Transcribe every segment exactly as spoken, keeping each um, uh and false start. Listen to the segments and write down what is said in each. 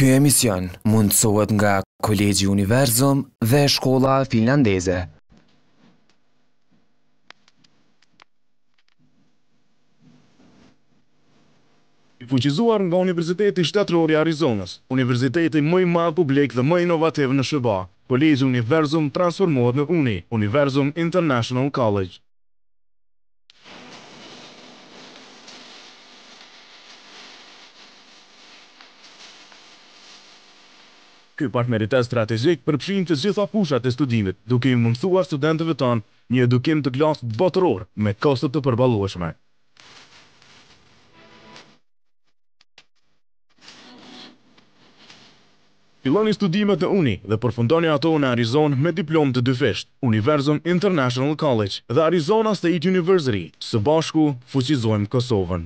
Ky emision mundësohet nga Kolegji Univerzum dhe Shkolla Finlandeze. I fuqizuar nga Universiteti Shtetëror i Arizonës, universiteti më i madh publik dhe më inovativ në S B A, Kolegji Univerzum transformohet në U N I, Univerzum International College. Ky partneritet strategjik përfshin të gjitha fushat e studimit, duke i mundësuar studentëve tanë një edukim të klasë botëror me kosto të përballueshme. Filloni studimet në U N I dhe përfundoni ato në Arizonë me diplomë të dyfisht, Univerzum International College dhe Arizona State University. Së bashku fuqizojmë Kosovën.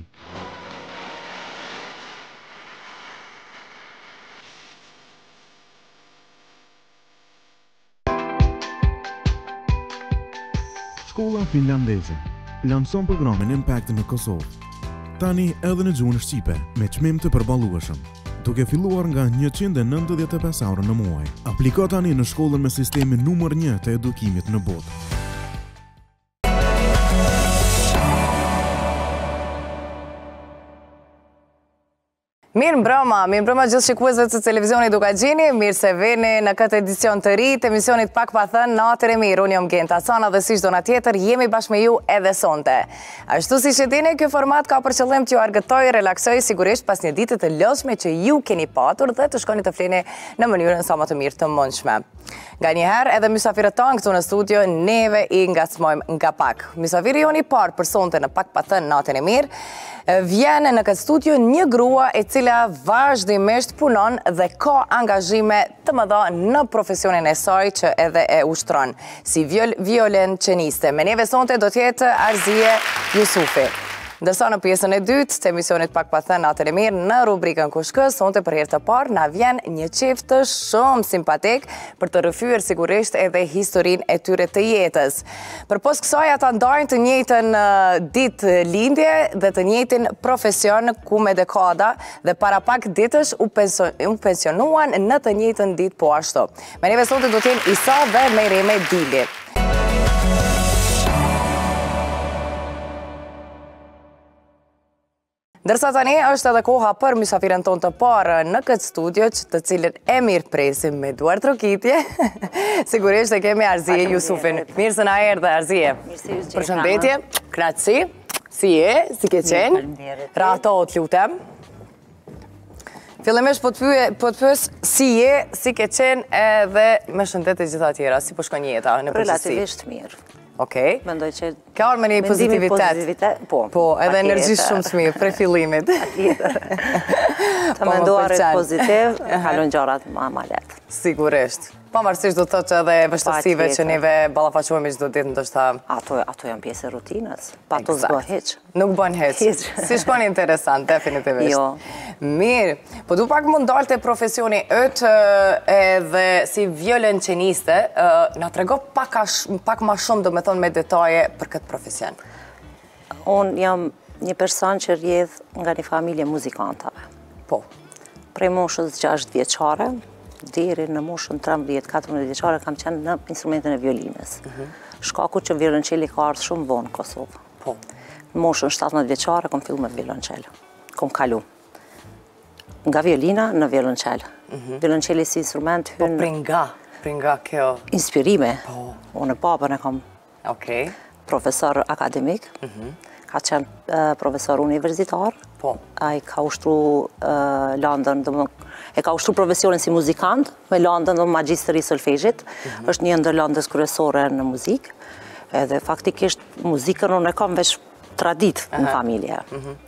Shkolla Finlandeze lanson programin Impact në Kosovë. Tani edhe në gjuhën shqipe me çmim të përballueshëm, duke filluar nga njëqind e nëntëdhjetë e pesë euro në muaj. Apliko tani në shkollën me sistemin numër një të edukimit në botë. Mirë mbrëma, mirë mbrëma gjithë shikuesve të televizionit Duka Gjini, mirë se vini në këtë edicion të ri të emisionit Pak pa thënë natër e mirë. Unë jam Genta Sana dhe si çdo na tjetër jemi bashkë me ju edhe sonte. Ashtu si që dini, ky format ka për qëllim t'ju argëtoj, relaksoj sigurisht pas një dite të lodhshme që ju keni patur dhe të shkoni të flini në mënyrën sa më të mirë të mundshme. Nganjëherë edhe mysafirët tanë këtu në studio neve i ngacmojmë nga pak. Mysafiri joni i parë për sonte në Pak pa thënë natën e mirë vjen në këtë studio një grua e cila vazhdimisht punon dhe ka angazhime të mëdha në profesionin e saj që edhe e ushtron si violonçeliste. Me neve sonte do të jetë Arzie Jusufi. Ndërsa në pjesën e dytë të emisionit Pak pa thënë natën e mirë në rubrikën Kush kë, sonte për herë të parë na vjen një çift shumë simpatik për të rrëfyer sigurisht edhe historinë e tyre të jetës. Përpos kësaj ata ndajnë të njëjtën ditë lindje dhe të njëjtin profesion ku me dekada dhe para pak ditësh u pensionuan në të njëjtën ditë po ashtu. Me neve sonte do të jenë Isa dhe Merime Dili. Ndërsa tani është edhe koha për mysafiren tonë të parë në këtë studio që të cilën e mirë presim me duar trokitje. Sigurisht e kemi Arzie Jusufin. Mirë se na erdhe Arzie. Përshëndetje, knaqësi, si je, si ke qenë, rato të lutem. Fillimisht po të pyes si je, si ke qenë edhe me shëndet e gjitha tjera, si po shkon jeta në përgjithësi. Relativisht mirë. Okej. Mendoj që ka orë me një pozitivitet. Po, edhe energjisht shumë të mirë, pre fillimit. Të menduarit pozitiv, kalon gjarat ma ma letë. Sigurisht. Pavarësisht do të thotë që edhe vështërsive që neve ballafaqohemi çdo ditë ndoshta. Ato ato janë pjesë e rutinës. Pa to s'bën hiç. Nuk bën hiç. Si shkon interesant, definitivisht. Jo. Mirë. Po du pak mund dalte profesioni yt edhe si violonçeliste, na trego pak pak më shumë domethënë me detaje për këtë profesion. Unë jam një person që rrjedh nga një familje muzikantave. Po. Prej moshës gjashtë vjeçare deri në moshën trembëdhjetë katërmbëdhjetë vjeçare kam qenë në instrumentin e violinës. Shkaku që violonçeli ka ardhur shumë vonë në Kosovë. Po. Në moshën shtatëmbëdhjetë vjeçare kam filluar me violonçel. Kom kalu. Nga violina në violonçel. Violonçeli si instrument hyn. Po pringa, pringa kjo. Inspirime. Po. Unë papën e kam. Okej. Profesor akademik. Ka qenë profesor universitar. Po. Ai ka ushtru London, e ka ushtru profesionin si muzikant, me London dhe magjisteri solfegjit, është një ndër landës kryesore në muzikë, edhe faktikisht muzikën unë e kam veç tradit në familje.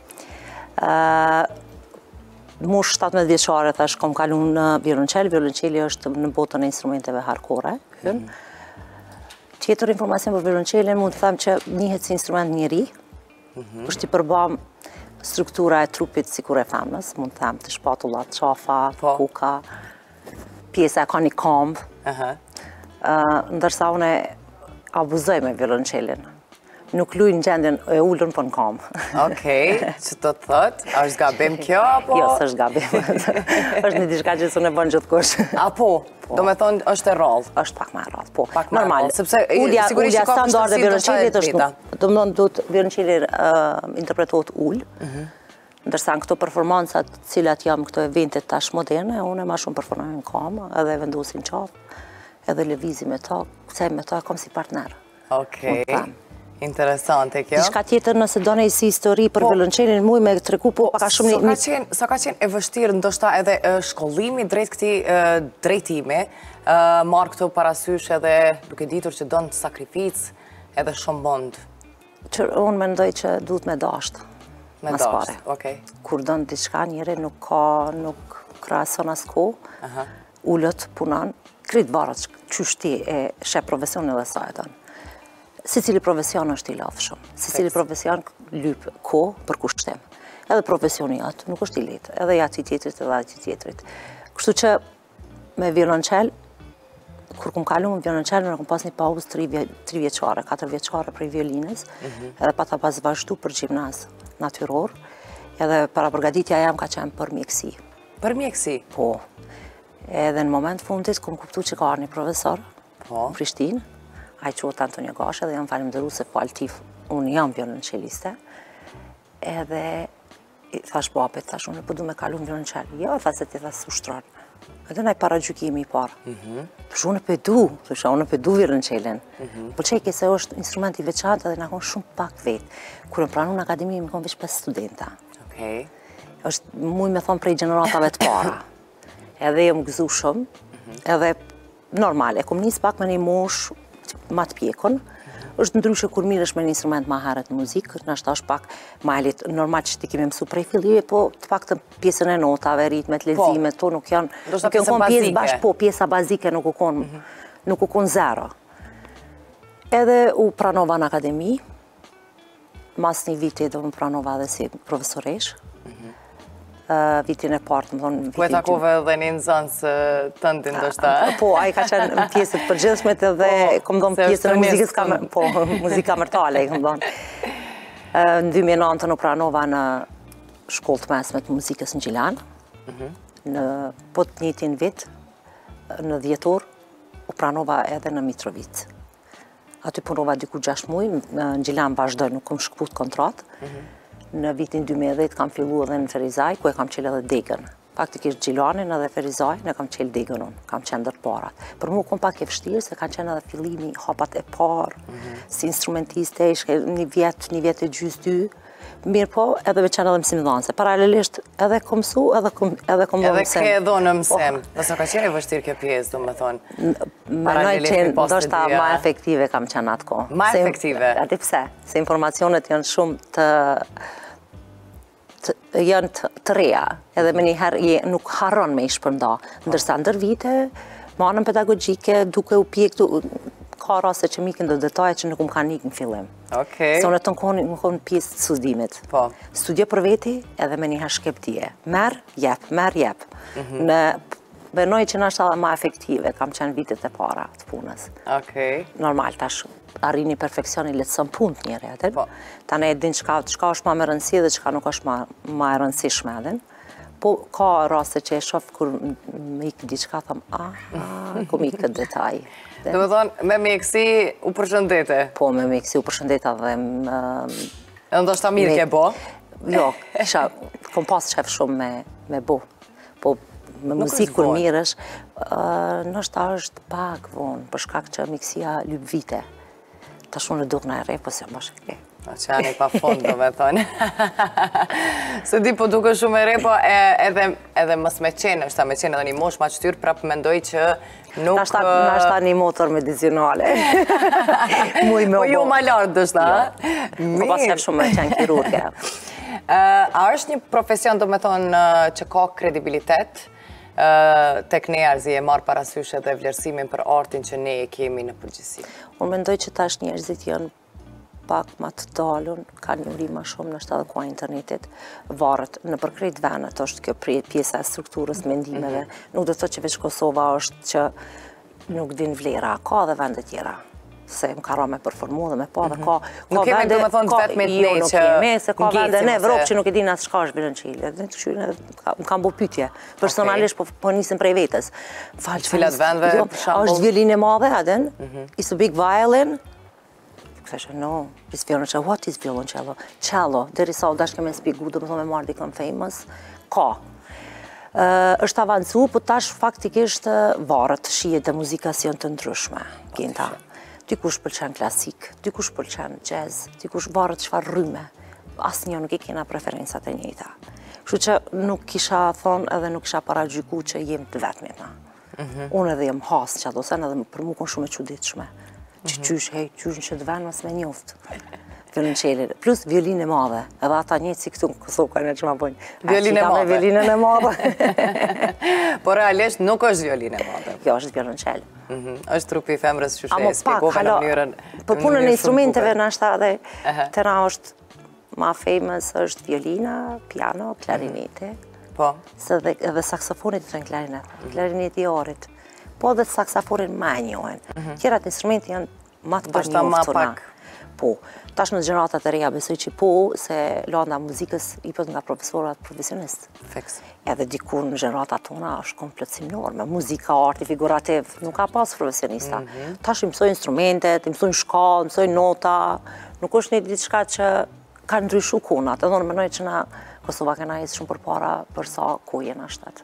Moshë shtatëmbëdhjetë vjeçare thash kam kalu në violonçel, violonçeli është në botën e instrumenteve hardcore. Tjetër informacion për violonçelin mund të them që njihet si instrument njeri, është i përbam struktura e trupit si kur e femës, mund të them të shpatullat, qafa, kuka, pjesa ka një këmbë, ndërsa une abuzoj me violonçelin. nuk luj në gjendjen e ullën për në kam. Okej, që të thot, është gabim kjo, apo? Jo, së është gabim. është një diçka që së në bënë gjithë kush. Apo, do me thonë është e rrallë. është pak me rrallë, po. Pak me rrallë, sepse Ullja sigurisht ka standard e violonçelit është vita. nuk. Do më thonë, duhet violonçeli interpretohet ullë, ndërsa në këto performancat cilat jam këto eventet tash moderne, unë ma shumë performoj në kam, edhe vendosin qafë, edhe lëvizi me ta, kësaj me ta, kom si partner. Okej, interesante kjo. Dishka tjetër nëse do nej si histori për violonçelin muj me treku, po ka shumë një... Sa ka qenë e vështirë ndoshta edhe shkollimi drejt këti drejtimi, marrë këto parasysh edhe duke ditur që donë sakrificë edhe shumë bond. Unë mendoj që duhet me dashtë. Me dashtë, okej. Kur donë diçka njëre nuk ka, nuk krason as ko, ullët punan, kritë varet qështi e shep profesionin dhe sa e donë. Si cili profesion është i lafë shumë, si cili profesion lypë ko për kushtem. Edhe profesioni atë nuk është i letë, edhe ati tjetrit edhe ati tjetrit. Kështu që me violonçel, kur kum kalu me violonçel, në kom pas një pauzë tri vjeqare, katër vjeqare prej violinës, edhe pa ta pas vazhdu për gjimnaz natyror, edhe para përgatitja jam ka qenë për mjekësi. Për mjekësi? Po. Edhe në moment fundit, kum kuptu që ka arë një profesor, në Prishtinë, a i quhet Antonio Gashe, dhe jam falimderu se faltif, unë jam violonçeliste, edhe thash babet, thash unë po du me kalu në violonçel. Jo, thash se ti thash ushtron. Edhe na i para gjykimi i parë. Thash unë pe du, thash unë pe du violonçelin. Po çeki se është instrument i veçantë dhe na kon shumë pak vetë. Kur më pranu në akademi, më kon veç pesë studenta. Okej. Është muj me thonë prej gjeneratave të para. Edhe jam gëzu shumë, edhe normal, e kom nis pak me një mosh ma të pjekon, është ndryshe kur mirësh me një instrument ma herët në muzikë, nështë është pak malit, normal që ti kemi mësu prej fillime, po të pak të pjesën e notave, ritmet, lezimet, to nuk janë, nuk janë konë pjesë bashkë, po pjesa bazike nuk u konë, nuk u konë zero. Edhe u pranova në akademi, mas një viti dhe më pranova dhe si profesoresh, vitin e partë, më thonë... Po e takove edhe një nëzënës të ndin, ndoshta? Po, a i ka qenë në pjesët përgjithshmet edhe kom donë pjesën e muzikës, po, muzika mërtale, kom donë. Në dy mijë e nëntë në pranova në shkollë të mesme të muzikës në Gjilan, në po të njëjtin vit, në dhjetor, u pranova edhe në Mitrovic. Aty punova diku gjashtë muaj, në Gjilan vazhdoj, nuk kom shkput kontratë. Në vitin dy mijë e dhjetë kam fillu edhe në Ferizaj, ku e kam qelë edhe degën. Faktikisht Gjilanin edhe Ferizaj, ne kam qelë degën unë, kam qenë ndër parat. Për mu kom pak e vështirë, se kanë qenë edhe fillimi, hapat e parë, si instrumentiste, ishke një vjetë, një vjetë e gjysë dy, mirë po, edhe me qenë edhe mësim dhanse. Paralelisht edhe kom su, edhe kom edhe kom edhe mësim. Edhe ke dhonë mësim, nëse ka qenë e vështirë kjo pjesë, do me thonë. Menoj qenë, ndoshta ma efektive kam qenë atë ko. Ma efektive? Ati pse, se informacionet janë shumë të janë të reja, edhe me njëherë nuk harron me i shpërnda, ndërsa ndër vite, manën pedagogjike, duke u pjektu, ka raste që mikin do detaje që nuk më kanë ikë në fillim. Okej. Se unë të në konë pjesë të studimit. Po. Studio për veti, edhe me njëherë shkeptije. Merë, jep, merë, jep. Në benoj që nështë edhe ma efektive, kam qenë vitet e para të punës. Okej. Normal, tash arrini perfekcioni letësën punë të njëre, atër. Po. Ta ne e din qka është ma me rëndësi dhe qka nuk është ma e rëndësishme edhin. Po, ka raste që e shofë kur me ikë diqka, thëmë, ah, ku me ikë këtë detaj. Dhe me thonë, me mjekësi u përshëndete? Po, me mjekësi u përshëndeta dhe... E ndoshta mirë ke bo? Jo, isha, kom pas qef shumë me bo. Po, me muzikë kur mirësh, nështë është pak vonë, për shkak që mjekësia lyp vite. Ta shumë në duk në e re, po se më shë ke. Që janë i pa fond, do me thonë. Se di po duke shumë e re, po edhe mës me qenë, është ta me qenë edhe një mosh ma qëtyrë, prapë mendoj që nuk... Nashta një motor medicinale. Muj me obo. Po ju ma lartë, dështë, a? Po pas jep shumë me qenë kirurge. A është një profesion, do me thonë, që ka kredibilitet, tek ne arzi e marë parasysh edhe vlerësimin për artin që ne e kemi në përgjithësi? Unë mendoj që tash njerëzit janë pak ma të dalun, ka një uri ma shumë nështë edhe kua internetit, varët në përkrejt venet është kjo pjesa e strukturës mendimeve. Nuk do të thotë që veç Kosova është që nuk din vlera, ka dhe vendet tjera. se më ka ra me performu dhe me pa dhe ka... Nuk kemi do me thonë vetëm ne që nuk kemi, se ka vende në Evropë që nuk e din asë shka është violoncelli. Dhe të këshyre, më kam bo pytje. Personalisht po nisëm prej vetës. Që filat vendve, për shambull? është violin e madhe, adin. It's a big violin. Këshë, no, it's violoncello. What is violoncello? Cello. Deri sa u dash keme spigu, do më thonë me marrë dikën famous. Ka. është avancu, po tash faktikisht varet shijet e muzikës janë të ndryshme. Ginta. Dikush pëlqen klasik, dikush pëlqen jazz, dikush varet çfarë rryme. Asnjë nuk i kena preferencat e njëjta. Kështu që nuk kisha thonë edhe nuk kisha paragjyku që jem të vetmit na. Unë edhe jem has që ato sen edhe për mu kon shumë e çuditshme. Që qysh, hej, qysh që të venë mas me njoft. Violoncelli, plus violinë e madhe, edhe ata njëtë si këtu në Kosovë kanë që ma bojnë. Violinë e madhe. Violinën e madhe. Por realisht nuk është violinë e madhe. Jo, është violoncelli. është trupi i femrës që Amo shë pak, spjegove në halo, mënyrën... për punën e instrumenteve në ashta dhe tëra është ma famous është violina, piano, klarinete. Po. Se edhe saksofonit të në klarinet, klarinet i orit. Po dhe saksofonin ma e njohen. Tjerat instrumenti janë ma të për njoftuna. Po, tash në gjeneratat e reja besoj që po, se landa muzikës i pët nga profesorat profesionist. Fix. Edhe dikur në gjeneratat tona është kompletësim norme. Muzika, arti, figurativ, nuk ka pas profesionista. Tash i mësoj instrumentet, i mësoj shkallë, i mësoj nota. Nuk është një diçka që ka ndryshu kunat. Edhe në mënoj që na Kosova kena jesë shumë për para për sa ku jena shtet.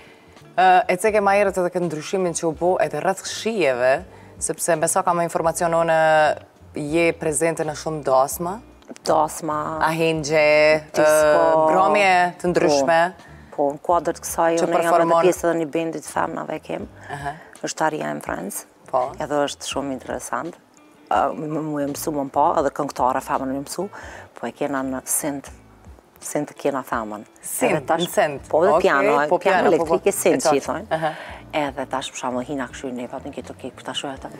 E ceke ma herët edhe këtë ndryshimin që u bo edhe rrëth shijeve, sepse me sa kam informacion në je prezente në shumë dasma. Dasma. Ahengje, bromje të ndryshme. Po, në kuadrët kësaj, unë jam edhe pjesë edhe një bendit femnave kem. është Aria and Friends. Edhe është shumë interesant. Mu e mësu më më pa, edhe këngëtare femën më mësu, po e kena në synth. Synth kena femën. Synth, në synth. Po, dhe piano, piano elektrik e synth që i thonë. Edhe tash për shamë hina këshu në fatën këtë okej, për ta shu e ta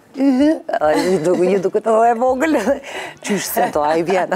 ju duke të e vogël, qysh se to, a i vjenë.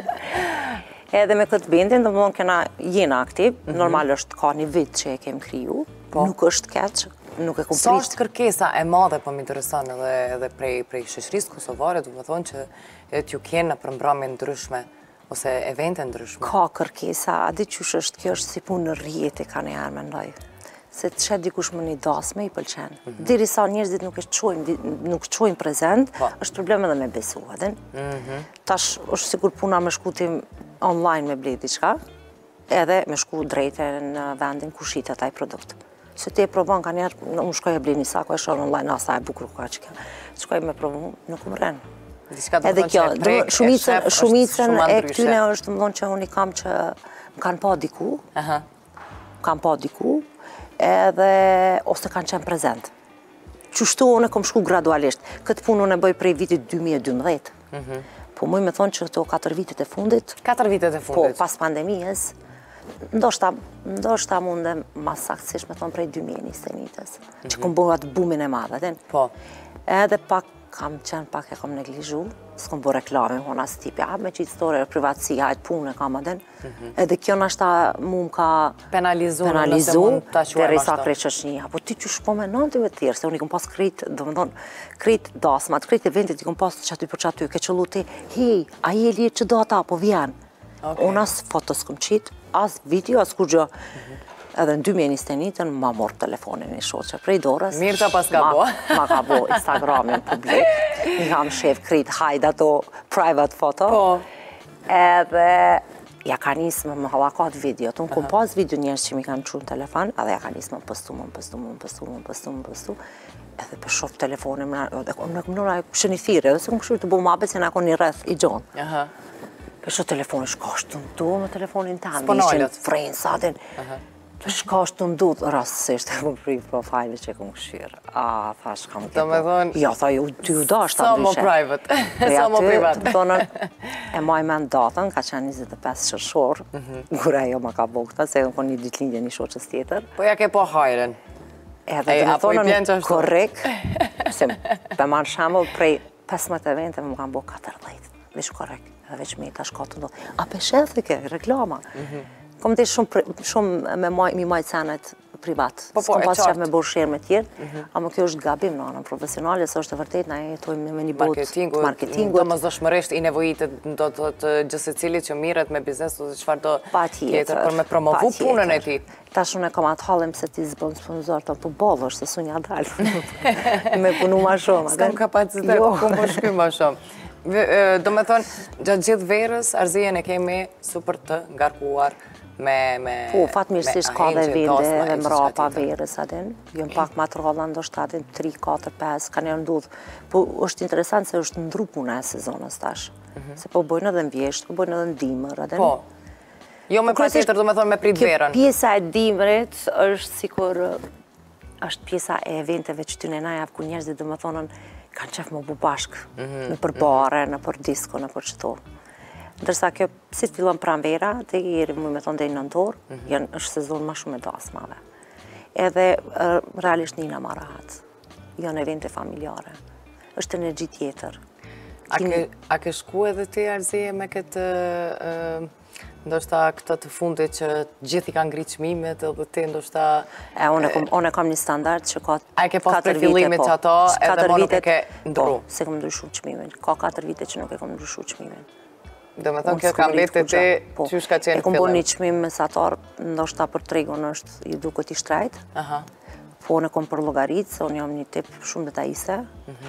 Edhe me këtë bendin, dhe më thonë kena jena aktiv, normal është ka një vit që e kem kriju, nuk është keq, nuk e kom Sa prisht. është kërkesa e madhe, po më intereson edhe prej shoqërisë kosovare, du më thonë që t'ju kjenë në përmbramje ndryshme, ose evente ndryshme? Ka kërkesa, a di qysh është, kjo është si punë në rjeti ka një herë mendoj. Se të shetë dikush më një dasme i pëlqen. Diri sa njerëzit nuk e qojnë prezent, është problem edhe me besu, edhin. Tash është sigur puna me shkutim online me bledi diçka, edhe me shku drejte në vendin ku shitet taj produkt. Se ti e provon ka njerë, unë shkoj e bleni sako, e shonë online, asa e bukur ka që kjo. Shkoj me provu, nuk më rrenë. Edhe kjo, shumicën e këtyne është më thonë që unë i kam që më kanë pa diku, më kanë pa diku, edhe ose kanë qenë prezent. Qështu unë e kom shku gradualisht. Këtë punë unë e bëj prej vitit dy mijë e dymbëdhjetë. Po muj me thonë që këto katër vitet e fundit, katër vitet e fundit? Po, pas pandemijës, ndoshta mundem mas saktësisht me thonë prej dy mijë e njëzet e njëtës, që kom bërë atë bumin e madhe. Po. Edhe pak kam qenë pak e kom neglizhu, s'kom bërë reklame, hona së tipi, a me qitë store, privatësi, hajtë punë e kam adin. Edhe kjo nashta mu më ka penalizu, penalizu, dhe rejsa krej qëshnija. Po ti që shpo me nëntive të tjerë, se unë i kom pas krejt, do më thonë, krejt dasmat, krejt eventit i kom pas që aty për që aty, ke qëllu ti, hej, a je li që do ata, po vjen. Unë as fotos kom qitë, as video, as kur gjë. Edhe në dy mijë e njëzet e njëtën ma morë telefonin i shoqe prej dorës. Mirë të pas ka bo. Ma ka bo Instagramin publik. Një kam shef krit hajda to private photo. Edhe ja ka njësë më halakat video. Unë kom pas video njërës që mi kanë qunë telefon, edhe ja ka njësë më pëstu, më pëstu, më pëstu, më pëstu, më pëstu. Edhe për shof telefonin, unë e kom nëra shë një thire, edhe se kom këshurë të bo mabet se në ako një rreth i gjonë. Për shof telefonin, shkashtë të ndu me telefonin tanë, ishin frenë, satin. Për shkash të ndut, rastësisht e kom pri profile që e kom këshirë. A, thash, kam këtë. Ja, tha, ty ju dash të ndryshe. Sa më private, sa më privat. Të tonën, e maj me në datën, ka qenë njëzet e pesë qërshor, gure jo ma ka bukta, se e kom një ditlindje një shoqës tjetër. Po ja ke po hajren. Edhe të në tonën, korrek, se për marë shambull, prej pesëmbëdhjetë evente më kam bo katërdhjetë. Veç korrek, edhe veç me i ka shkatu ndot. A peshethe ke, reklama. Kom të shumë mi majtë senet privat. Po, po, S'kom e pas qef qartë. me bërë shërë me tjerë, ama kjo është gabim në anën profesionale, se është e vërtet, na jetojmë me një botë Marketingu, marketingut. do mëzdëshmërisht i nevojitet do të të gjithë cili që miret me biznes ose çfarë do Pa tjetër tjetër. për me promovu punën e tij. Tash unë e kam atë hallim se ti zbën sponsor, të po bollë është, se su një dalë. Me punu ma shumë. S'kam kapacitet, Jo. ku më shky ma shumë. Do me thonë, gjatë gjithë verës, Arzien e kemi super të ngarkuar me me Po, fatmirësisht ka dhe me vende Tosma, dhe e mrapa gjithçka tjetër. verës adin. Jënë pak ma të rralla ndoshta adin tri, katër, pesë, ka një ndudhë. Po është interesant se është ndru puna e sezonës tash. Se po bojnë edhe në vjeshtë, po bojnë edhe në dimër adin. Po. Jo me pra tjetër, do me thonë me prit verën. Kjo pjesa e dimrit është sikur është pjesa e eventeve që ty në na javë ku njerëzit do me thonën kanë qef më bu bashkë, në për bare, në për disko, në për qëto. Ndërsa kjo, si të fillon pranvera, dhe jeri mu me thonë dhe i nëntor, janë është sezon ma shumë e dasmave. Edhe realisht njëna ma rahat, janë evente familjare, është energji tjetër. A ke shku edhe ti, Arzie, me këtë, ndoshta këtë të fundit që gjithi kanë ngritë çmimet edhe ti ndoshta... E, unë e kam një standard që ka A e ke pas për fillimit që ato edhe më nuk e ke ndru? Po, se kam ndryshu çmimin. Ka katër vite që nuk e kam ndryshu çmimin. Do me thonë kjo ka mbetë ti që shka qenë fillim. E kom bërë një çmim mesatar, ndoshta për tregun është i duket i shtrajt. Po unë e kom për llogaritë, se unë jam një tip shumë detajiste.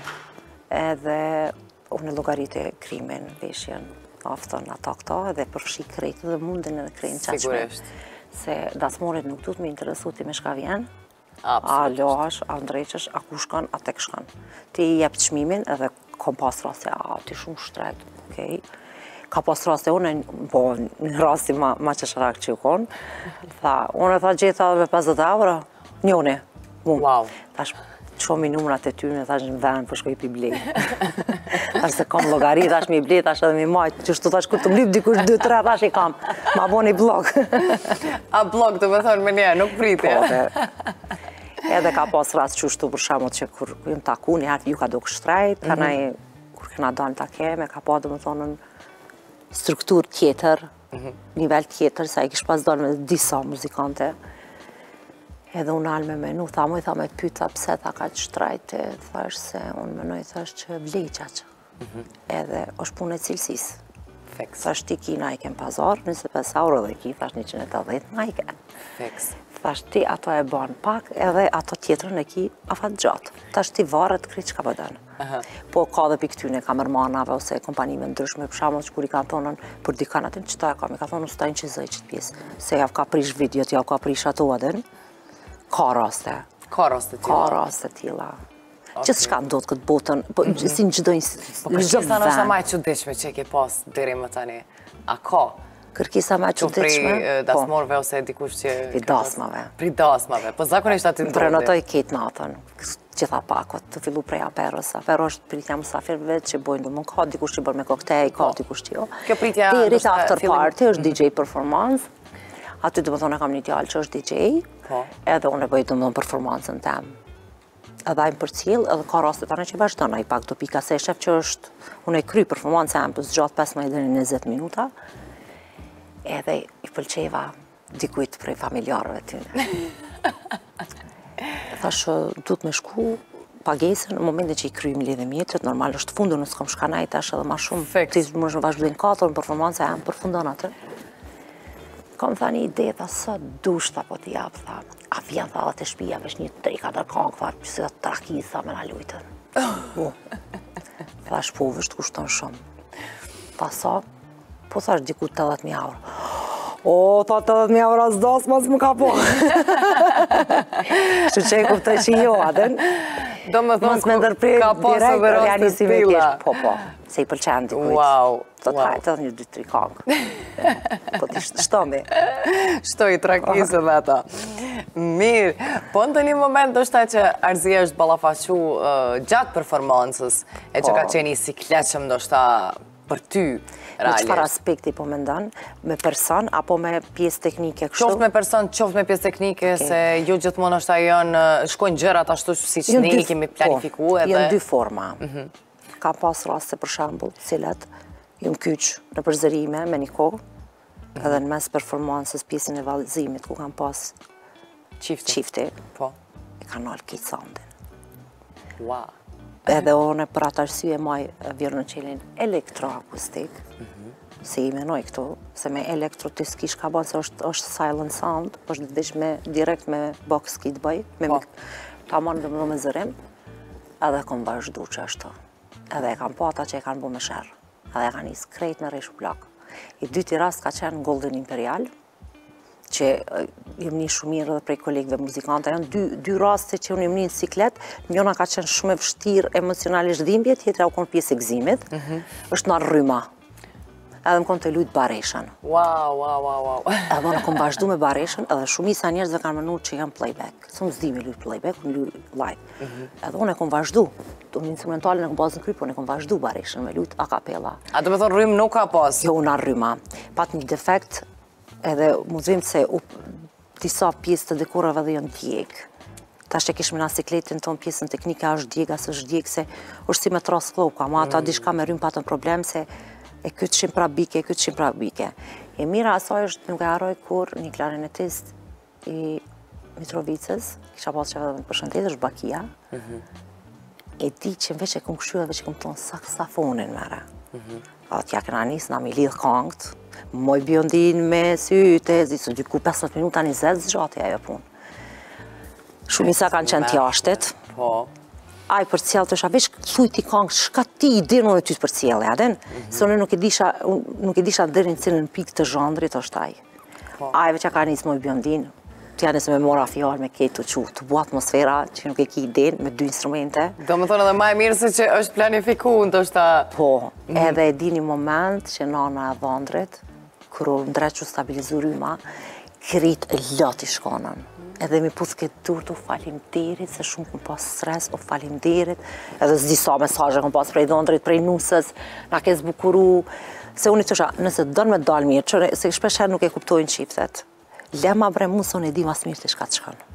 Edhe unë e llogaritë krimin, veshjen, aftën, ata këta, edhe përfshi krejtë dhe mundin edhe krejnë qaqme. Sigurisht. Se dasmorit nuk du të me interesu ti me shka vjen, a Absolutisht. loash, a ndreqesh, a ku shkan, a tek shkan. Ti i jep çmimin edhe kom pas raste, a ti shumë shtrejt, okej. Ka pas raste unë, po në rasti ma, ma qesharak që u konë, tha, unë e tha gjitha me pesëdhjetë euro, njoni, mu. Wow. Thash, qomi numrat e tyne, thash në vend, për shkoj pi blej. Thash se kam logari, thash mi blej, thash edhe mi majt, që shtu thash kur të mlip dikush dy tre, thash i kam, ma bo një blog. A blog të me thonë me njerë, nuk pritje. Po, dhe, edhe ka pas rast që shtu për shamot që kur jëmë taku, një hartë ju ka do kështrajt, ka naj, kur këna do në takeme, ka pa do me thonën struktur tjetër, nivel tjetër, sa i kish pas do me disa muzikante. Edhe unë alë me menu, tha mu i tha me pyta pse tha ka që shtrajti, thash se unë menoj thash që vlej qaqë. Edhe është punë e cilësis. Fix. Thash ti ki na i kem pazar, njëzet e pesë euro dhe ki, thash njëqind e tetëdhjetë na i kem. Fix. Thash ti ato e ban pak, edhe ato tjetrën e ki afat gjatë. Thash ti varet krejt që ka pëdën. Po ka dhe për këtyne kamermanave ose kompanime ndryshme, për shembull që kur i kanë thonën për dikan atin që ta e kam, i ka thonën së tajnë që zëj qëtë pjesë. Se jav ka prish videot, jav ka prish ato adin. Ka raste. Ka raste tila. Ka raste tila. Gjithë shka ndodhë këtë botën, si në gjdo Po kërkisa në është maj qëdishme që i ke pas deri më tani. A ka? Kërkisa me Që qëdishme? pri dasmorve ose dikush që... Pri dasmave. Pri dasmave. Po zakonisht aty të Prenotoj ketë natën, gjitha pakot, të fillu prej aperës. Apero është pritja musafirve që bojnë du më ka dikush që bërë me koktej, ka dikush që jo. Kjo pritja... Diri të after party është D J performance. Aty të më thonë e kam një tjallë që është D J, edhe unë e bëjtë të më thonë performancën tem. Edhe ajmë për cilë, edhe ka raste tane që vazhdojnë, a i pak do pika se shef që është, unë e kry performancë e për zgjatë pesëmbëdhjetë deri në njëzet minuta, edhe i pëlqeva dikujt prej familjarëve tyne. Thash, du të me shku pagesën, në momentin që i kryjmë lidhe mjetët, normal është fundu, nësë kom shkanaj tash edhe ma shumë, ti më është vazhdojnë katër, në performancë e për fundon atë. Kam tha një ide, tha së dusht, tha po t'i japë, tha, a vjen, tha dhe të shpija, vesh një tri katër kongë, tha, që se të traki, tha, me na lujtën. Po, tha shpovë, është kushton shumë. Tha sa, po thash diku të dhjetë mijë euro. O, tha të dhjetë mijë euro as dos, mas më ka po. Që që e kuptoj që jo, adën. Do më Mos me ndërprej ka pas direkt, edhe raste realisime tilla. kesh, po, po, se i pëlqen dikujt. Wow, Të wow. trajtë edhe një dy tri kongë. Po t'i shtombi. Shtoj trakisë dhe ata. Mirë, po në të një moment është ta që Arzia është balafaqu gjatë performancës, e që ka qeni si kleqëm do shta për ty, Në qëfar realisht. aspekti po me ndonë, me person apo me pjesë teknike kështu? Qoftë me person, qoftë me pjesë teknike, se ju gjithmonë është ta janë, shkojnë gjërat ashtu si që ne i kemi planifiku edhe... Jënë dy forma. Ka pas raste për shambull, cilat jëmë kyqë në përzërime me një kohë, edhe në mes performansës pjesën e vallëzimit, ku kam pas Qifti? Qifti. Po. E ka nalë kitë soundin. Wow. Edhe one për atë arsye maj violoncelin elektroakustik, se i menoj këtu, se me elektro të s'kish ka banë, se është, është silent sound, është dish me, direkt me box kit bëj, me Po. ta manë dhe më me zërim, edhe kom vazhdu që është. Edhe e kam po ata që e kanë bu me shërë, edhe e kanë isë krejt me reshu plak. I dyti rast ka qenë Golden Imperial, që jem një shumë mirë edhe prej kolegëve muzikante. Janë dy, dy raste që unë jem një në siklet, njona ka qenë shumë e vështirë emocionalisht dhimbje, tjetra u konë pjesë e gëzimit, është në rryma. Edhe më konë të lujtë Bareshën. Wow, wow, wow, wow. Edhe në konë vazhdu me Bareshën, edhe shumisa njerëzve kanë mënu që jam playback. Se unë zdi me lujtë playback, unë lujtë live. Edhe unë e konë vazhdu. Unë instrumentalin e konë bazën kryp, unë e konë vazhdu Bareshën me lujtë a cappella. A do me thonë rrymë nuk ka pas? Jo, unë a rryma. Pat një defekt, edhe mu dhvim se u, disa pjesë të dekorave dhe janë djegë. Ta shte kishme në sikletin tonë pjesën teknika është djegë, asë është djegë, se është si me tras floka, ma ata dishka me rrymë patën problem se e këtë shim pra bike, e këtë shim pra bike. E mira asaj është nuk e haroj kur një klarinetist i Mitrovicës, kisha pas që edhe përshëndet, është Bakia, e di që veç e këmë këshu dhe veç e këmë tonë saksafonin mere. A t'ja këna njësë, na mi lidhë kongët, moj biondin me syte, zisë dyku pesëmbëdhjetë minuta njëzet zgjati ajo punë. Shumisa kanë qenë t'jashtet. Po. Aj për cjellë të shavesh, thuj ti kongë, shka ti i dirë në ty të për cjellë, aden? Se unë nuk e disha, nuk e disha dërë në cilën pikë të zhandrit është aj. Aj veqa ka njësë moj biondin, t'ja nëse me mora fjallë, me ketë të që, të bu atmosfera që nuk e ki idin, me dy instrumente. Do më thonë edhe maj mirë se që është planifiku, në të është ta... Po, edhe e di një moment që nana e dhondrit, kërë u ndrequ stabilizu rryma, krit loti shkonën. Edhe mi puth këtë dur të u falim derit, se shumë këm pas stres, u falim derit, edhe s'di sa mesazhe këm pas prej dhondrit, prej nusës, na ke zbukuru, se unë i të shë, nëse dënë me dalë mirë, që se shpesher nuk e kuptojnë qiftet, lema bre mu, se unë e di mas mirë të shka të shkanë.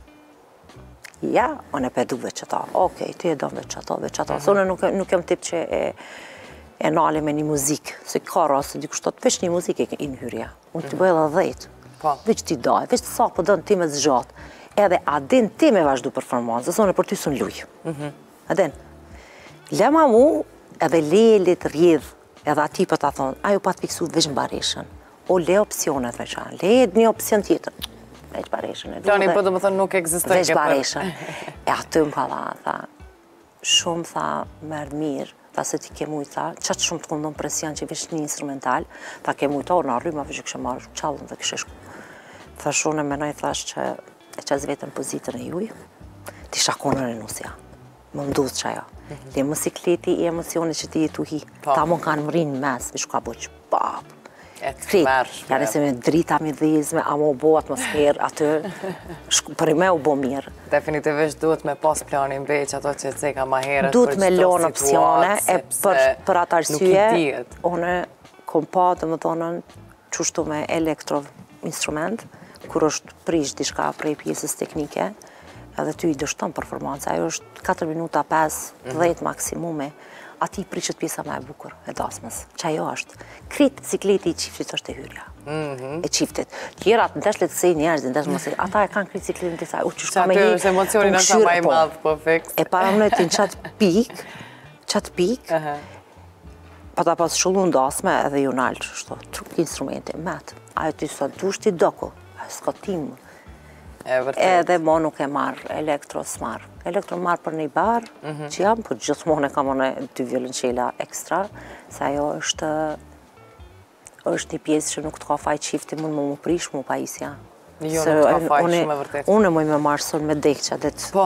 Ja, unë e pedu veç qëta, okej, ti e dëmë veç qëta, veç qëta, se unë nuk jem tip që e e nale me një muzikë, se ka rrasë, dikush tot, veç një muzikë e në hyrja, unë t'i bëjë edhe dhejtë, veç t'i daj, veç sa për dënë ti me zgjatë, edhe adin ti me vazhdu performansë, se unë e për ty sën luj. Adin, lema mu edhe lelit rjedh, edhe ati për ta thonë, ajo pa të fiksu veç në Bareshën, o le opcionet veç anë, le një opcion tjetër, veç Bareshën. Plani për të më thonë nuk eksistoj. Veç Bareshën. E aty më ka dha, tha, shumë tha mërë mirë, tha se ti ke mujtë, tha, qatë shumë të këndon presion që veç një instrumental, tha ke mujtë, orë në arryma, veç kështë marrë qallën dhe kështë shku. Tha shumë e menoj, thash që e qas vetën pozitën e juj, ti shakonën e nusja, më ndudhë që ajo. Le musikleti i emocionit që ti jetu hi, ta më kanë mërinë mes, veç ka boqë, babë. E të mërshme. Ja nëse me drita mi dhezme, a më bo atmosferë aty, për i me u bo mirë. Definitivisht duhet me pas planin veç, ato që të ceka ma herët duhet me lonë opcione, e për atë arsye, une kom pa të më thonën qushtu me elektro instrument, kur është prish dishka prej pjesës teknike, edhe ty i dështon performanca, ajo është katër minuta pesë dhjetë maksimume, ati prishet pjesa ma e bukur, e dasmës, që ajo është. Krit sikleti i qiftit është e hyrja, e qiftit. Tjerat në tesh le të sej njerëzit, në tesh më sej, ata e kanë krit sikletin të saj, u që shka me hi, që aty është emocionin është ma i madhë, po fix. E para më nëjtë në qatë pik, qatë pik, pa ta pas shullu në dasme edhe ju nalë që shto, truk instrumenti, metë, ajo ty sa dush ti doko, ajo s'ka timë. Edhe mo nuk e marrë, elektro s'marrë. Elektro marrë për një barë, që jam, po gjithmonë e kam në dy violonçela ekstra, se ajo është është një pjesë që nuk të ka faj qifti, mund më më prish, më pa isja. Jo, nuk të ka faj shumë e vërtet. Unë e moj me marrë sënë me dekqa,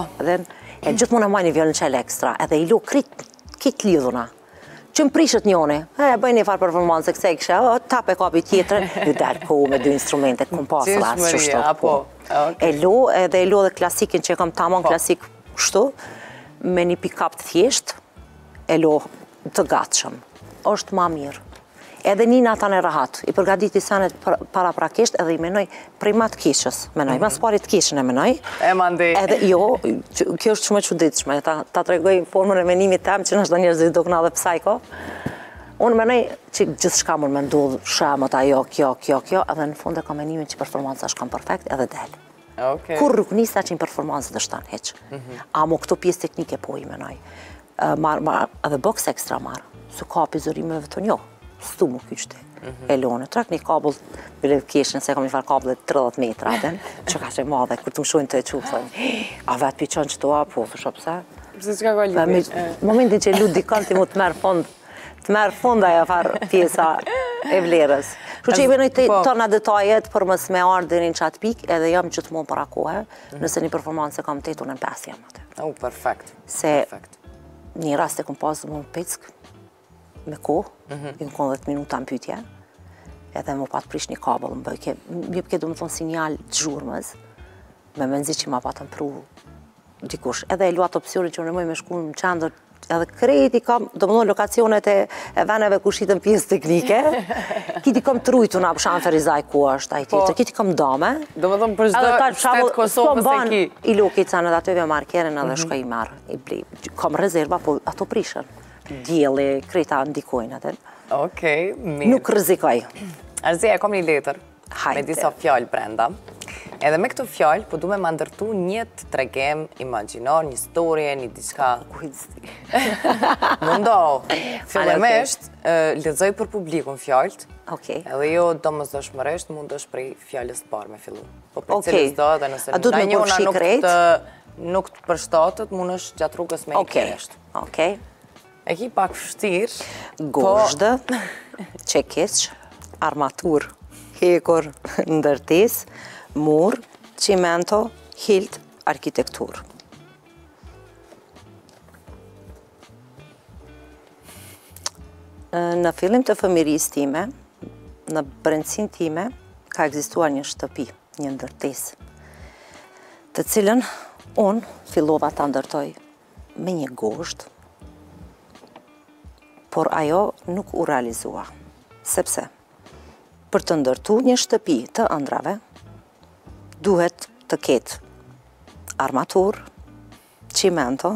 e gjithmonë e maj një violonçela ekstra, edhe i lu kitë lidhuna. Që më prishet njone, e bëj një farë performansë, këse i kështë, tap e kapi tjetër, ju delë ku me dy instrumente, kom pasë lasë që shto. E lu, edhe e lu dhe klasikin që e kam tamon klasik shtu, me një pick-up të thjesht, e lu të gatshëm. është ma mirë. Edhe një natan e rahat, i përgaditi sanet para prakisht edhe i menoj prej ma të kishës, menoj, mas pari të kishën e menoj. E mandi. Edhe jo, kjo është shumë e quditshme, ta, ta tregoj formën e menimit tem, që nështë do njerëzit do këna dhe psajko. Unë menoj që gjithë shka mund me ndodhë shemët ajo, kjo, kjo, kjo, edhe në fund e ka menimin që performanca është kam perfekt edhe del. Kur ruknista që një performansë dështan, heq. Amo këto pjesë teknike po i menaj. Edhe box extra marë, su kapi zërimeve të njo, stu mu kyqte. E lone, trak një kabel, bile keshen se kam një farë kabel e tridhjetë metra, aten, që ka që madhe, kur të më shojnë të e qupë, thënë, a vetë piqon që to, a po, thë shopë se? Pse që ka ka lipi? Momentin që lu dikon ti mu të merë fond, të merë fond aja farë pjesa e vlerës. Shu që i benoj të tona detajet për mësë me ardhe një qatë pik, edhe jam gjithmonë para kohë, nëse një performansë kam të jetu në pesë jam atë. Oh, perfekt. Se një rast e kom pasë më në pick me kohë, i më konë dhjetë minuta në pytje, edhe më patë prish një kabel, më bëjke, më bëjke du më thonë sinjal të zhurmës, me menzi që ma patë më pru dikush. Edhe e luat opcionit që në mëj me shku në qendër, edhe krejti kam, do më thonë lokacionet e veneve ku shqitën pjesë teknike, kiti kam të rujtu nga përshanë Ferizaj ku është, ajti tjetër, kiti kam dame. Do më thonë për shdo shtetë Kosovës e ki. I luki të sanë edhe atyve markerin edhe shka i marë, i bli. Kam rezerva, po ato prishën. Djeli, krejta ndikojnë atën. Okej, mirë. Nuk rëzikoj. Arzia, kom një letër me disa fjallë brenda. Edhe me këto fjallë, po du me më ndërtu një të tregem imaginar, një storje, një diçka... Kujtësi. Mundoh, fillimisht, lexoj për publikun fjallët, edhe jo do mësë dëshmëresht, mund është prej fjallës të parë me fillu. Po për cilës do, dhe nëse në njona nuk të përshtatët, mund është gjatë rrugës me i kërësht. Okej. E ki pak fështirë. Goshdë, qekic, armatur, hekur, ndërtis, mur, cimento, hilt, arkitektur. Në fillim të fëmiris time, në brendësin time, ka egzistuar një shtëpi, një ndërtis, të cilën unë fillova të ndërtoj me një goshdë, por ajo nuk u realizua, sepse për të ndërtu një shtëpi të ëndrave, duhet të ketë armatur, cimento,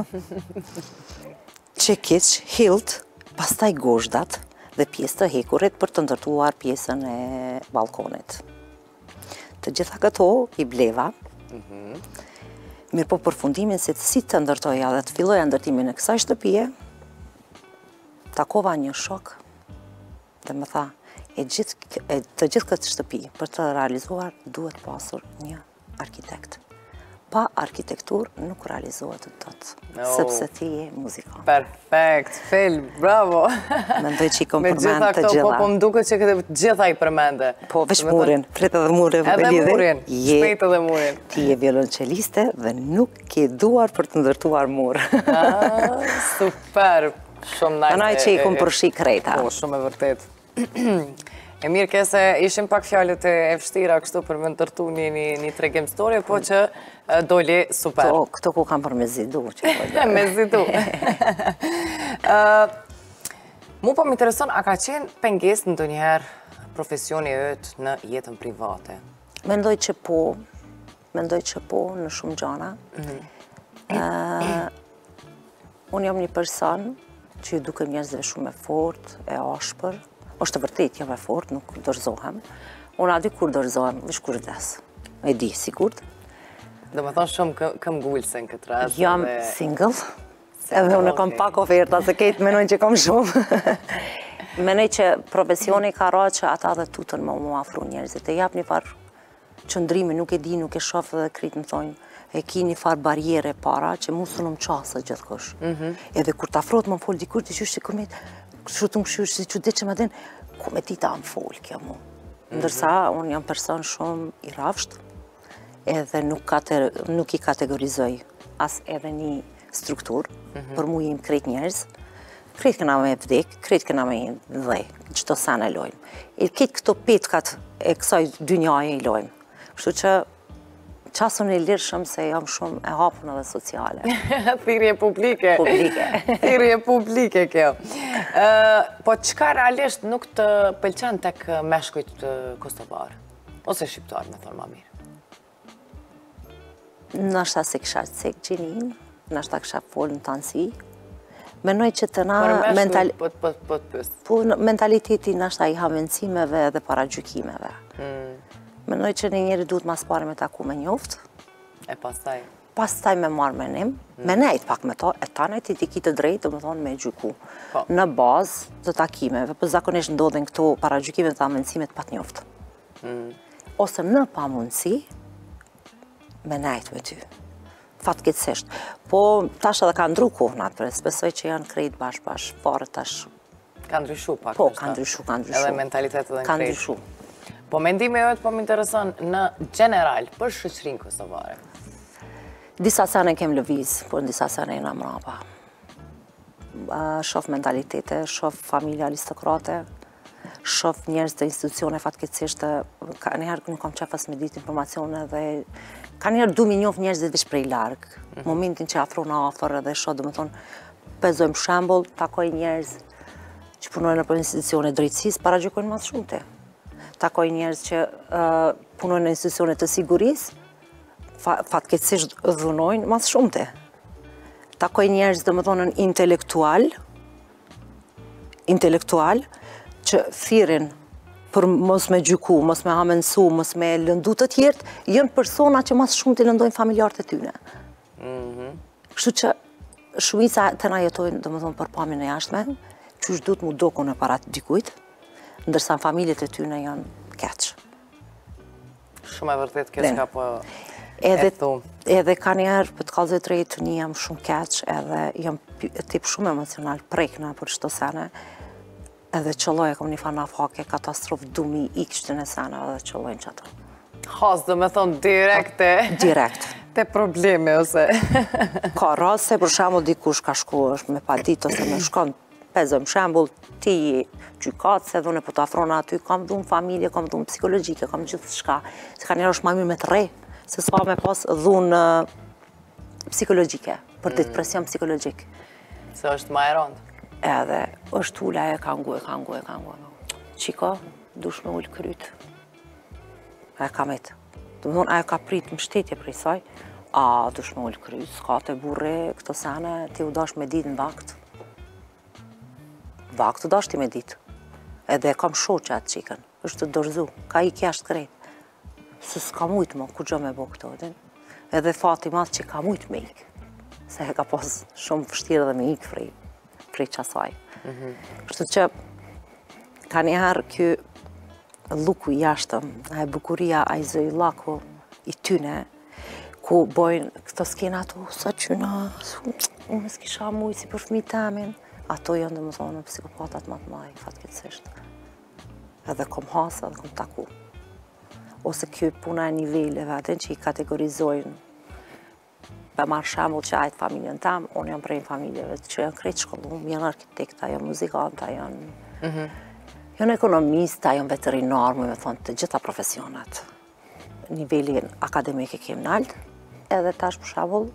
qekic, hilt, pastaj gozhdat dhe pjesë të hekurit për të ndërtuar pjesën e balkonit. Të gjitha këto i bleva, mirë po përfundimin se si të ndërtoja dhe të filloja ndërtimin e kësaj shtëpie, takova një shok dhe më tha, e të gjithë këtë shtëpi për të realizuar duhet pasur një arkitekt. Pa arkitektur nuk realizohet të tëtë, sepse ti je muzikant. Perfekt, film, bravo! Mendoj që i kom përmend të gjitha. Me gjitha këto, po po më duke që këtë gjitha i përmende. Po, veç murin, pret edhe murin. Edhe murin, shpejt edhe murin. Ti je violonceliste dhe nuk ke duar për të ndërtuar mur. Super, shumë najtë. Anaj që i kom përshi krejta. Po, shumë e vërtet. E mirë kese, ishim pak fjallet e fështira kështu për më ndërtu një tregim storje, po që doli super. Këto ku kam për me zidu. Me zidu. Mu po më intereson, a ka qenë penges në do njëherë profesioni ëtë në jetën private? Mendoj që po, mendoj që po në shumë gjana. Unë jam një person që ju duke njerëzve shumë e fort, e ashpër, është të vërtet, jam e fort, nuk dorëzohem. Unë adi kur dorëzohem, vish kur vdes. E di, sigurt. Dhe më thonë shumë këm gullëse në këtë rast. Jam single, edhe unë kam pak oferta, se kejtë menojnë që kam shumë. Menoj që profesioni ka ra që ata dhe tutën më mu afru njerëzit. E jap një farë qëndrimi, nuk e di, nuk e shofë dhe kritë më thonë, e ki një farë barjere para që mu së në më qasë gjithë kush. Edhe kur të afrot më më folë dikur të qysh që këmit, kështu të më këshysh si që ditë që më den, ku me ti ta më folë kjo mu. Ndërsa, unë jam person shumë i rafsht, edhe nuk i kategorizoj as edhe një struktur, për mu jim krejt njerëz, krejt këna me vdek, krejt këna me dhej, qëto sen e lojmë. I këtë këto petkat e kësaj dynjaje i lojmë. Kështu që qasën e lirëshëm se jam shumë e hapën edhe sociale. Thirje publike. Publike. Thirje publike kjo. Po qka realisht nuk të pëlqen tek meshkujt kosovar? Ose shqiptar, me thonë ma mirë? Nështë ta se kësha cek gjinin, nështë ta kësha folë në tansi. Menoj që të na... Për meshkujt po të pysë. Po mentaliteti nështë ta i hamencimeve dhe para gjykimeve. Mendoj që një njeri duhet mas pare me taku me njoft. E pastaj? Pastaj me marrë menim, me nejt pak me to, e ta nejt i tiki të drejtë, dhe më thonë me gjyku. Në bazë të takimeve, për zakonisht ndodhen këto para gjykimeve të amëndësimet pa të njoftë. Ose në pa mundësi, me nejt me ty. Fatkeqësisht. Po, tash edhe ka ndru kohën atë, besoj që janë krejt bashkë-bashkë, fare tash. Ka ndryshu pak? Po, ka ndryshu, ka ndryshu. Edhe mentalitetet dhe në Ka krejt? ndryshu. Po mendime jojtë po më intereson në general, për shoqërinë kosovare? Disa sene kem lëviz, por në disa sene jena mrapa. Shof mentalitete, shof familje aristokrate, shof njerëz të institucione fatkeqësisht, ka njëherë nuk kam qefas me ditë informacione dhe ka njëherë du mi njof njerëz dhe veç prej largë. Momentin që afrona afër edhe shoh, do më thonë, pezojmë shembull, takoj njerëz që punojnë në për institucione drejtësisë, paragjykojnë mas shumëte. Takoj njerëz që punojnë në institucione të sigurisë, fatkeqësisht dhunojnë mas shumëte. Takoj njerëz dhe më thonën intelektual, intelektual, që thirin për mos me gjyku, mos me hamensu, mos me lëndu të tjertë, jënë persona që mas shumë të lëndojnë familjarët e tyne. Kështu që shumica të na jetojnë, dhe më thonë, për pamin e jashtme, që është du të mu doku në parat dikujt, ndërsa familjet e tyne janë keqë. Shumë e vërtet keq ka po... Edhe ka njerë, për të kalëzë të rejtë të një jam shumë keq, edhe jam tip shumë emocional prekna për qëto sene, edhe qëlloj e kom një fanaf hake, katastrof dumi i kështën e sene, edhe qëllojnë që ato. Has, do me thonë direkte? Direkt. Te probleme, ose? Ka raste, për shambull, dikush ka shku është me pa ditë, ose me shkon, pezëm shambull, ti gjykatë, se dhune për të afrona aty, kam dhunë familje, kam dhunë psikologjike, kam gjithë shka, se ka njerë është ma mirë me të rej, se s'pa me pas dhunë psikologjike, për ditë presion psikologjik. Se është ma e rëndë? Edhe, është ula e ka ngu, e ka ngu, e ka ngu. Qiko, dush me ullë kryt. E ka metë. Të më thonë, ajo ka pritë më shtetje prej saj, a, dush me ullë kryt, s'ka të burre, këto sene, ti u dash me ditë në vakt. Vakt u dash ti me ditë. Edhe e kam shoqe atë qikën, është të dorëzu, ka i kjashtë krejt. Se s'ka mujtë më, ku gjë me bo këto, din? Edhe fati madhë që ka mujtë me ikë. Se e ka pas shumë vështirë dhe me ikë prej, prej qasaj. Kështu që ka njëherë kjo luku i jashtëm, a e bukuria, a i zëj laku i tyne, ku bojnë këto skena ato, sa qyna, unë s'kisha mujtë si për fëmi temin. Ato janë dhe më thonë psikopatat më të maj, fatkeqësisht. Edhe kom hasa, edhe kom taku. Ose kjo puna e niveleve, atë që i kategorizojnë. Për marrë shambull që ajtë familjen tam, unë jam prej familjeve që janë krejtë shkollum, janë arkitekta, janë muzikanta, janë janë ekonomista, janë veterinar, me thonë të gjitha profesionat. Nivelin akademik e kemë naltë, edhe tash për shambull,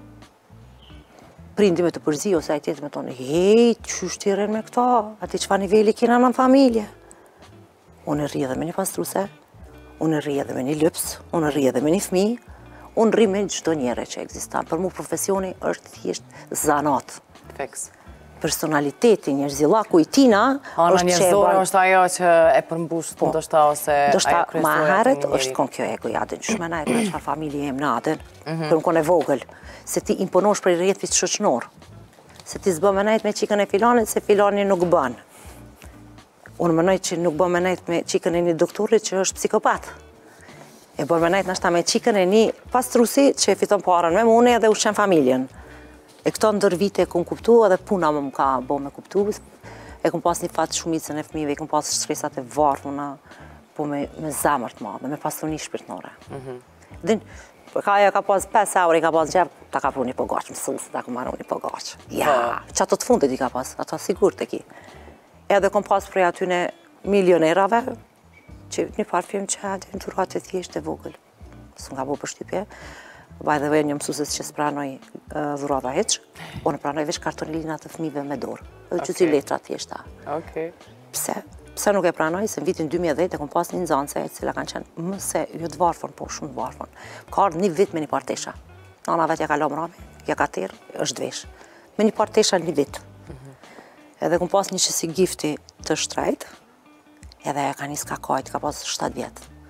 prindime të përzi, ose ajtë jetë me tonë, hej, që shtiren me këta, ati që fa nivelli kina në familje. Unë rri edhe me një pastruse, unë rri edhe me një lëps, unë rri edhe me një fmi, unë rri me çdo njëre që eksistan. Për mu profesioni është thjesht zanat. Fix. Personaliteti, njerëzillaku i tina, Ana njerëzore është ajo që e përmbush të ndoshta ose ajo kryesore. Ma herët është kon kjo egoja, adin që me najtë me qëfar familje jem në adin, për më kone vogël, se ti imponosh për i rjetëve të shoqnor, se ti zbë me najtë me qikën e filanit, se filani nuk bën. Unë më nëjtë që nuk bë me najtë me qikën e një doktorit që është psikopat. E bërë me najtë nashta me qikën e një pastrusi që e fiton parën me mune edhe ushqen familjen. E këto ndër vite e kom kuptu edhe puna më më ka bo me kuptu. E kom pas një fatë shumicën e fëmijëve, e kom pas shtresat e varfuna, po me zamërt madhe, me pastruni shpirtnore. Din, kaja ka pas pesë euro, i ka pas gjep, ta ka pru një pogaqë, mësëllë se ta ku marru një pogaqë. Ja, që ato të fundit i ka pas, ato sigur të ki. Edhe kom pas prej atyne milionerave, që një parfim që edhe në turat e thjesht e vogël. Së nga bo për shtypje. By the way, një mësuses që s'pranoj dhurata heq, unë pranoj veç kartolinat të fëmijëve me dorë. Edhe që si letra thjeshta. Pse? Pse nuk e pranoj, se në vitin dy mijë e dhjetë e kom pas një nxënëse e cila kanë qenë më se jo të varfën, po shumë të varfën. Ka ardhur një vit me një partesha. Nana vet ja ka lëmë rami, ja ka terë, është dvesh. Me një partesha një vit. Edhe kom pas një qësi gifti të shtrejt, edhe ka një s'ka kajt, ka pas shtatë vjetë.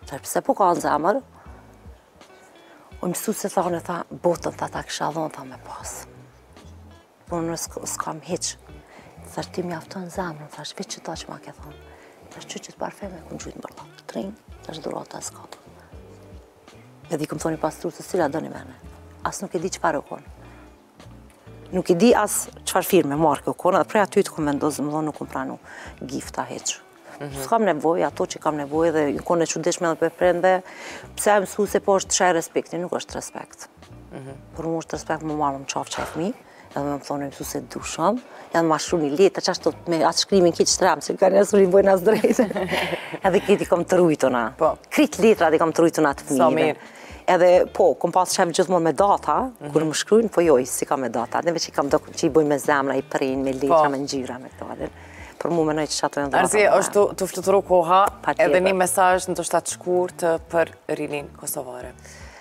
Tash pse po ka në zemër? O mësu se thonë e tha, botën ta ta kësha dhonë ta me pas. Po në s'kam heq. Thash ti mjafton zemrën, thash veç që ta që ma ke thonë. Thash që që të parfeme, ku në gjujtë më bërla. Trinj, thash durata s'ka. Edhe i këm thoni pastur se sila dëni mene. As nuk e di qëfar u konë. Nuk e di as qëfar firme, marke u konë, edhe prej aty të kom vendosë, më dhonë nuk kom pranu gifta heq. S'kam nevoj, ato që kam nevoj dhe në kone qudeshme dhe për prende, pse e mësu se po është shaj respekti, nuk është respekt. Por mu është respekt më marrë më qafë qaj fmi, edhe me më thonë e mësu se du shumë, janë ma shru një letë, që ashtë me atë shkrimin kitë shtremë, që ka njësur i bojnë asë drejtë. Edhe kiti kom të rujtuna. Kritë letrat i kom të rujtuna të fmive. Edhe po, kom pas shef gjithmonë me data, kur më shkrujnë, po joj, si ka me data. Neve që i bojnë me zemra, i prejnë, me letra, me ngjyra, me këto. Për mu menoj që qato e në dhata. Arzi, është të fluturu koha edhe një mesazh në të shtatë shkurt për rinin kosovare.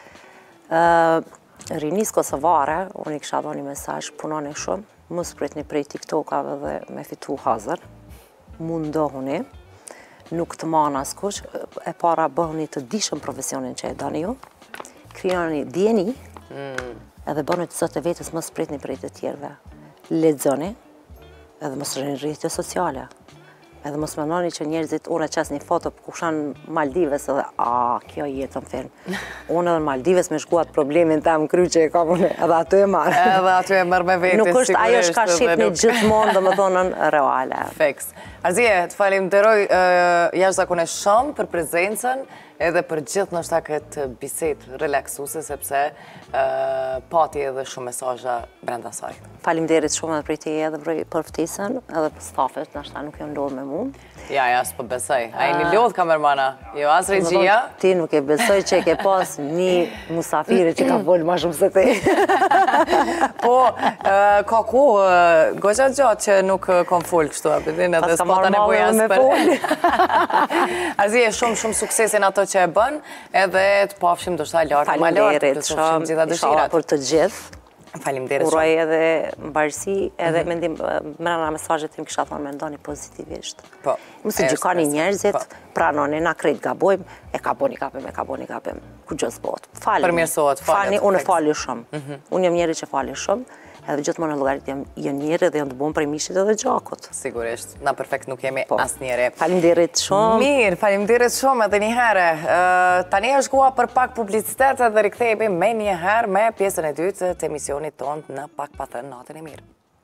Rinis kosovare, unë i kësha dho një mesazh, punoni shumë, më spretni prej TikTokave dhe me fitu hazër, mundohuni, nuk të manë askush, e para bëhuni të dishëm profesionin që e dani ju, krijoni djeni, edhe bëhuni të zote vetës më spretni prej të tjerve, lexoni, edhe mos rrinë rrjetët sociale. Edhe mos mendoni që njerëzit unë e qes një foto ku kshan Maldives edhe a, kjo jetën film. Unë edhe Maldives me shkuat problemin tem kry që e kam unë edhe aty e marrë. Edhe aty e marrë me vete, nuk është ajo shka shqip një gjithmonë dhe më thonën reale. Feks. Arzije, të falenderoj jashtëzakonisht shumë për prezencën edhe për gjithë nështë këtë biset relaksuse, sepse pati edhe shumë mesazha brenda saj. Faleminderit shumë edhe prej teje edhe për ftesën, edhe për stafet, nështë nuk jo ndodhë me mu. Ja, ja, s'po besoj. A i një lodhë kamermana, jo as regjia. Ti nuk e besoj që e ke pas një musafiri që ka folë ma shumë se te. Po, ka ku, goqa gjatë që nuk kom folë kështu, apëtin, edhe s'pota nevoj as për. Arzije, shumë shumë suksesin ato që e bën, edhe të pafshim do shta lartë, ma lartë, të pafshim gjitha dëshirat. Për të gjithë. Faleminderit shumë. Uroj edhe mbarësi, edhe mendim, mërëna mesazhet tim kisha thonë me ndoni pozitivisht. Po. Mësë gjykoni njerëzit, pranoni, na krejt gabojmë, e ka boni gabim, e ka boni gabim, ku gjës botë. Falni. Përmirësohet, falet. Unë e fali shumë. Unë jam njeri që fali shumë, edhe gjithmonë në llogarit jam njeri dhe jam të bunë prej mishit edhe gjakut. Sigurisht, na perfekt nuk jemi as njeri. Faleminderit shumë. Mirë, faleminderit shumë edhe një herë. Tani është koha për pak publicitet dhe rikthehemi me një herë me pjesën e dytë të emisionit tonë në Pak pa thënë natën e mirë.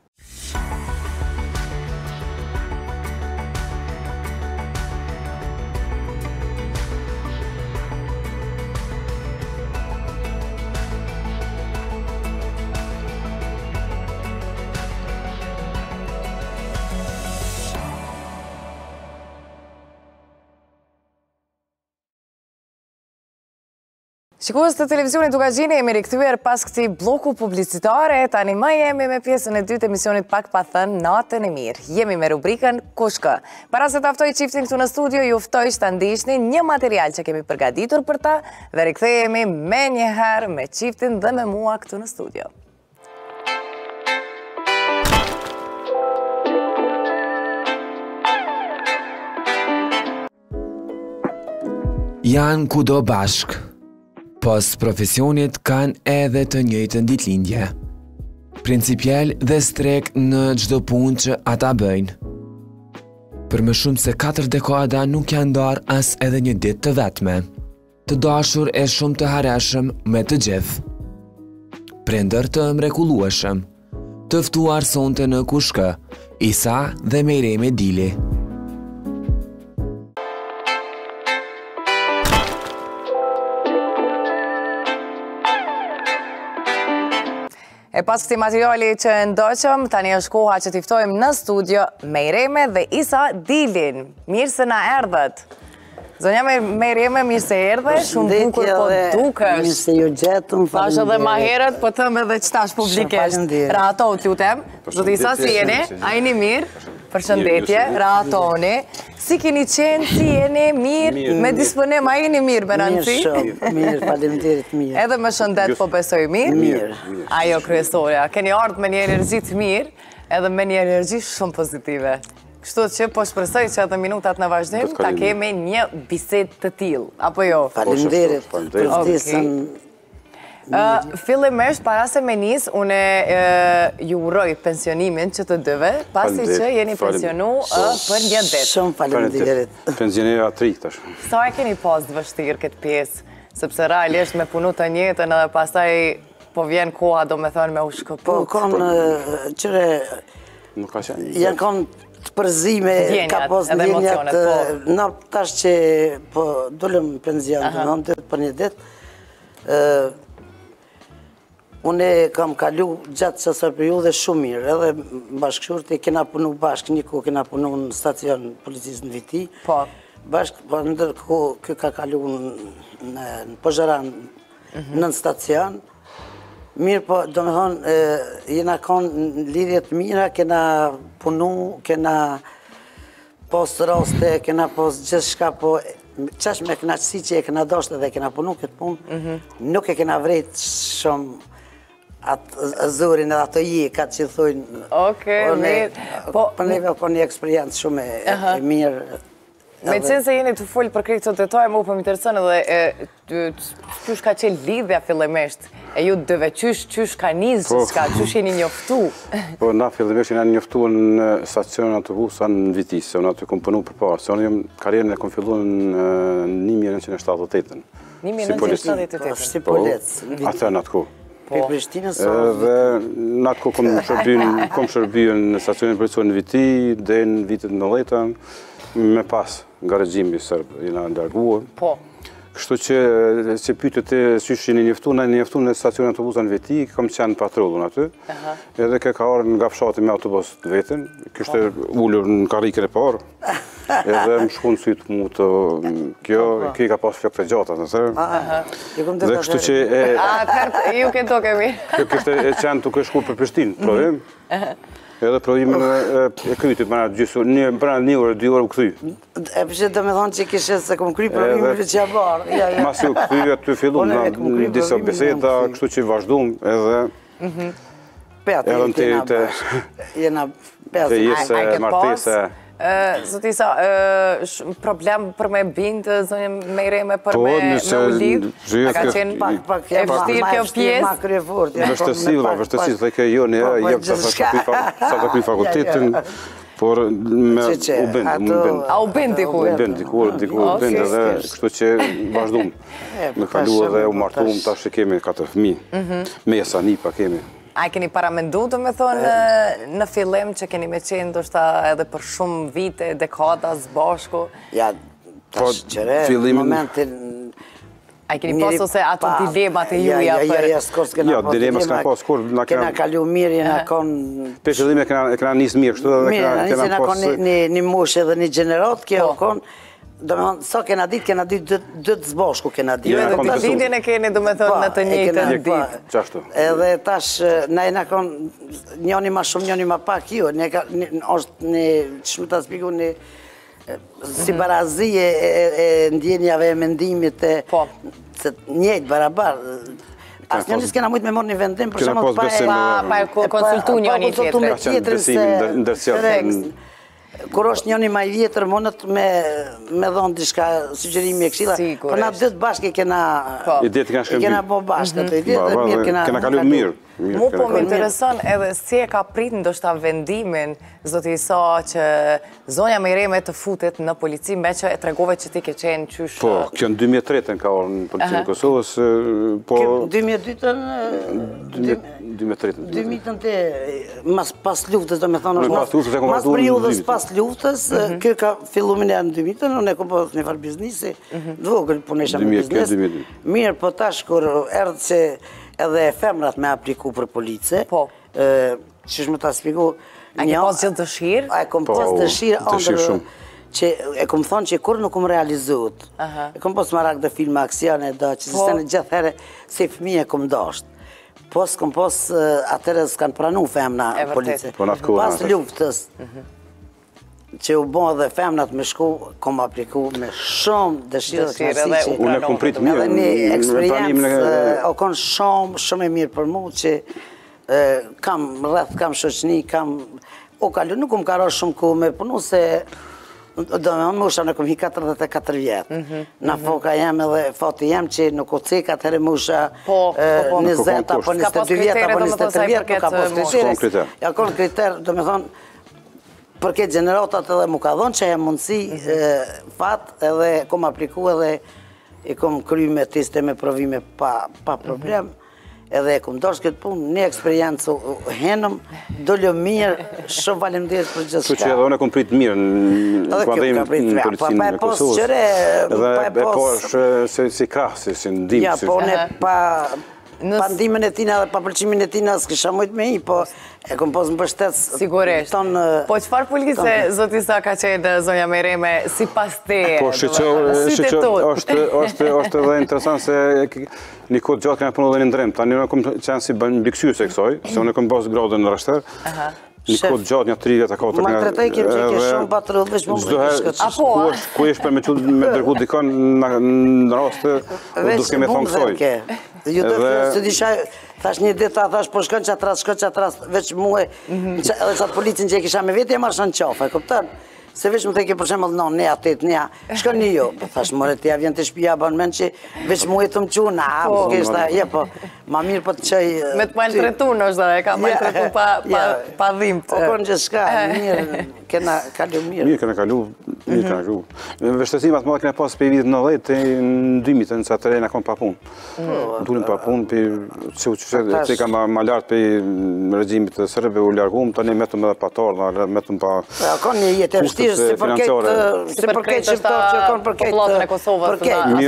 Shikues të televizionit Dukagjini, jemi rikthyer pas këtij bloku publicitare, tani më jemi me pjesën e dytë të emisionit Pak pa thënë natën e mirë. Jemi me rubrikën Kush kë. Para se të ftoj çiftin këtu në studio, ju ftoj të ndiqni një material që kemi përgatitur për ta dhe rikthehemi me një herë me çiftin dhe me mua këtu në studio. Janë kudo bashk. Pas profesionit kanë edhe të njëjtën ditëlindje. Principial dhe strek në çdo punë që ata bëjnë. Për më shumë se katër dekada nuk janë ndarë as edhe një ditë të vetme. Të dashur e shumë të hareshëm me të gjithë. Prindër të mrekullueshëm. Të ftuar sonte në Kush kë, Isa dhe Mejremi Dili. E pas këti materiali që ndoqëm, tani është koha që t'iftojmë në studio Mejreme dhe Isa Dilin. Mirë se na erdhët. Zonja Mejreme, mirë se erdhe, shumë bukur po dukesh. Mirë se ju gjetëm, Pash edhe ma herët, po thëmë edhe qëtash publikisht. Rato, t'lutem. Zotë Isa, si jeni? A jeni mirë? Përshëndetje, ratoni. Si keni qenë, si jeni mirë, me disponim, a jeni mirë, me rëndësi? Mirë shumë, mirë, faleminderit mirë. Edhe më shëndet po besoj mirë? Mirë. Ajo kryesorja, keni ardhë me një energji të mirë, edhe me një energji shumë pozitive. Kështu që po shpresoj që edhe minutat në vazhdim ta kemi një bisedë të tillë, apo jo? Faleminderit për ftesën. Fillimisht, para se me nis, une ju uroj pensionimin që të dyve, pasi që jeni pensionu për një det. Shumë faleminderit. Pensionera tri tash. Sa e keni pas të vështirë këtë pjesë? Sepse realisht me punu të njëtën edhe pastaj po vjen koha do me thënë me u shkëput. Po, konë qëre... Janë konë të përzime, ka pos ndjenjat, në tash që po dullëm penzion të nëmë dit për një dit, une kam kalu gjatë qësër periudhe shumë mirë, edhe bashkëshurti kena punu bashkë, një ku kena punu në stacion policisë në Viti, bashkë, po ndërku kë ka kalu në Pozharan në stacion, mirë po, do me thonë, jena konë lidhjet mira, kena punu, kena post raste, kena post gjithë shka, po qash me knaqësi që e kena doshtë dhe kena punu këtë punë, nuk e kena vrejt shumë atë zurin edhe ato je, ka që thujnë. Oke, mirë. Për neve po një eksperiencë shumë e mirë. Me qenë se jeni të full për krejtë të detaj, mu për më interesën edhe qysh ka qenë lidhja fillimisht, e ju dëve qysh, qysh ka nizë, qysh jeni njoftu? Po, na fillimisht jena njoftu në stacionin autobusa në Vitis, se unë aty kom punu për parë, se unë jem karierën e kom fillu në një mijë nëntëqind e shtatëdhjetë e tetën. një mijë nëntëqind e shtatëdhjetë e tetën? Si polet. Atë në atë ku. Për Prishtinës? Dhe në atë ku kom shërbyen në stacionin policisë në Viti, dhe në vitet nëntëdhjetë, me pas nga regjimi sërbë, jena ndarguar. Po. Kështu që, që pyetët e sysh jeni njoftu, na jeni njoftu në stacionin autobusa në Veti, kam qenë patrullun aty, edhe ke ka orë nga fshati me autobus të vetën, kështë ullur në karikën e parë, edhe më shku në sytë mu të kjo, kjo i ka pas flok të gjata, në sërë. Dhe kështu që... A, ju ke to kemi. Kjo kështë e qenë të këshku për Prishtinë, provim. Edhe provimin e krytit, përna një orë, dy orë u këthy. E përshë të me thonë që kishe se kom kry provimin që ja barë. Masi u këthy, aty fillu në disa beseda, kështu që vazhdum edhe... Petë, jena petë. Të jesë martese. Zotisa, problem për me bindë, zonjë me i reme për me u lidhë? A ka qenë e vështirë kjo pjesë? Vështësi, vështësi, dhe ke jo një jem sa të kry fakultetin, por me u bëndë. A u bëndë dikur? U bëndë dikur, dikur u bëndë edhe kështu që vazhdum. Me kalu edhe u martum, ta shë kemi katër fëmi, mesa, nipa kemi. A keni paramendu të me thonë në fillim që keni me qenë do shta edhe për shumë vite, dekada, zbashku? Ja, tash qëre, momentin... A keni pas ose ato dilemat e juja për... Ja, ja, ja, s'kos kena pas dilemat. S'ka pas kur... Kena kalu mirë, jena konë... Për qëllim e kena njësë mirë, kështu dhe kena pas... Mirë, njësë kena konë një mush edhe një gjenerat, kjo konë... Do me thonë, sa kena ditë, kena ditë dëtë zbashku kena ditë. Jo, edhe të ditën e keni, do me thonë, në të njëjtë në ditë. Qashtu. Edhe tash, na e na konë, njoni ma shumë, njoni ma pak, jo, është një, që më të spiku, një si barazi e ndjenjave e mendimit e njëjtë barabar. Asë njëni s'kena mujtë me morë një vendim, për shumë të pa e konsultu njoni tjetër. Kur është njëni ma i vjetër, monët me dhonë dishka sugjerimi e këshila, për na dhëtë bashkë i kena... I dhëtë kena shkëmbi. I kena po bashkë, i dhëtë mirë kena... Kena kalu mirë. Mu po më intereson edhe si e ka prit ndoshta vendimin, zoti i sa që zonja Mejreme të futet në polici, me që e tregove që ti ke qenë qysh... Po, kjo në dy mijë e tretën ka orë në policinë e Kosovës, po... dy mijë e dytën... dy mijë e tretën. dy mijë e tretën, pas luftës, do me thonë, është mas periudës pas luftës, kjo ka fillu me një në dy mijë e tretën, unë e kom po një farë biznisi, dvogël punesha me biznes. Mirë, po tash kur erdhë që edhe femrat me apliku për police, që shme ta spiku... A ke pas gjithë dëshirë? A e kom pas dëshirë, andrë që e kom thonë që kur nuk kom realizut. E kom pas marak dhe filma aksione, që se në gjithë herë se fëmije kom dasht. Po s'kom pas atërë s'kanë pranu femna police. Pas luftës, që u bon dhe femnat me shku, kom apliku me shumë dëshirë dhe knasi që... Unë e kom pritë mirë. Edhe një eksperiencë, o konë shumë, shumë e mirë për mu, që kam rreth, kam shoqni, kam o kalu, nuk më ka rrë shumë ku me punu se do me më musha në kom hi katërdhjetë e katër vjetë. Na foka jem edhe fati jem që nuk o ceka të herë musha njëzet apo njëzet e dy vjetë apo njëzet e tre vjetë, nuk ka pos kriterë. Ja konë kriterë, do me thonë, për këtë generatat edhe mu ka dhonë që e mundësi fat edhe kom apliku edhe i kom kry me tiste me provime pa problem. Edhe e kom dosh këtë punë, një eksperiencë henëm, dollë mirë, shumë valemderit për gjithë shka. Që edhe one kom pritë mirë në kuadrim në policinë në Kosovës. Edhe e po është si krahë, si ndimë. Ja, po ne pa ndimën e tina dhe pa pëlqimin e tina s'kisha mojt me i, po e kom posë më bështetës. Sigurisht. Po qëfar police, zotisa ka qenë zonja Mereme, si pas te? Po shqeqo, është edhe interesant se një kodë gjatë këna punu dhe një ndrim. Ta një në kom qenë si mbikësyrës e kësoj, se unë e kom posë gradën në rështer. Një kodë gjatë, një tri vjetë e katër. Ma të tretaj kemë që ke shumë patrull, veç më më Apo? Ku ishë për me dërgu dikon në rastë, duke me thonë kësoj. Ju të fjërë, se disha, thash një dita, thash, po shkën që atras, shkën që atras, veç muhe, edhe qatë policin që e kisha me vete, e marrë në qafë, e kuptan? Se veç më të ke për shemë në ne atet, ne, shkën një jo, po thash, more tja vjen të shpija, ban men që veç muhe të më quna, po kështë, je, po, ma mirë po të qëj... Me të majnë tretun është dhe, ka majnë tretun pa dhimt. Po konë që shka, mirë, kena kalu mirë. Mirë, kena kalu, mirë kena kalu. Vështësimat më dhe kena pasë për i vitë në dhejtë, të në dymit, në që atërej në konë pa punë. Në tullin pa punë, që që ka ma lartë për regjimit të sërbe u largum, të një metëm edhe patarë, metëm pa kushtet financiare. Si përkejt shqiptarë që konë përkejt popullatën e Kosovës.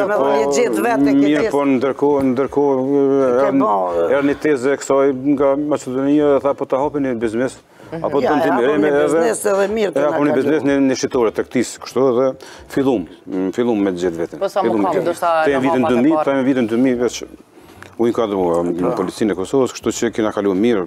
Mirë, po ndërkohë erë një tezë e kësaj nga Macedonia dhe tha po të hapin një biznes. Apo të të mireme edhe apo një biznes një shqitore të këtisë kështu dhe fillum, fillum me gjithë vetën. Po sa më kam, do shta në hapat e parë. Ta e vitën dy mijë veç u inkadrua në policinë e Kosovës, kështu që kina kalu mirë.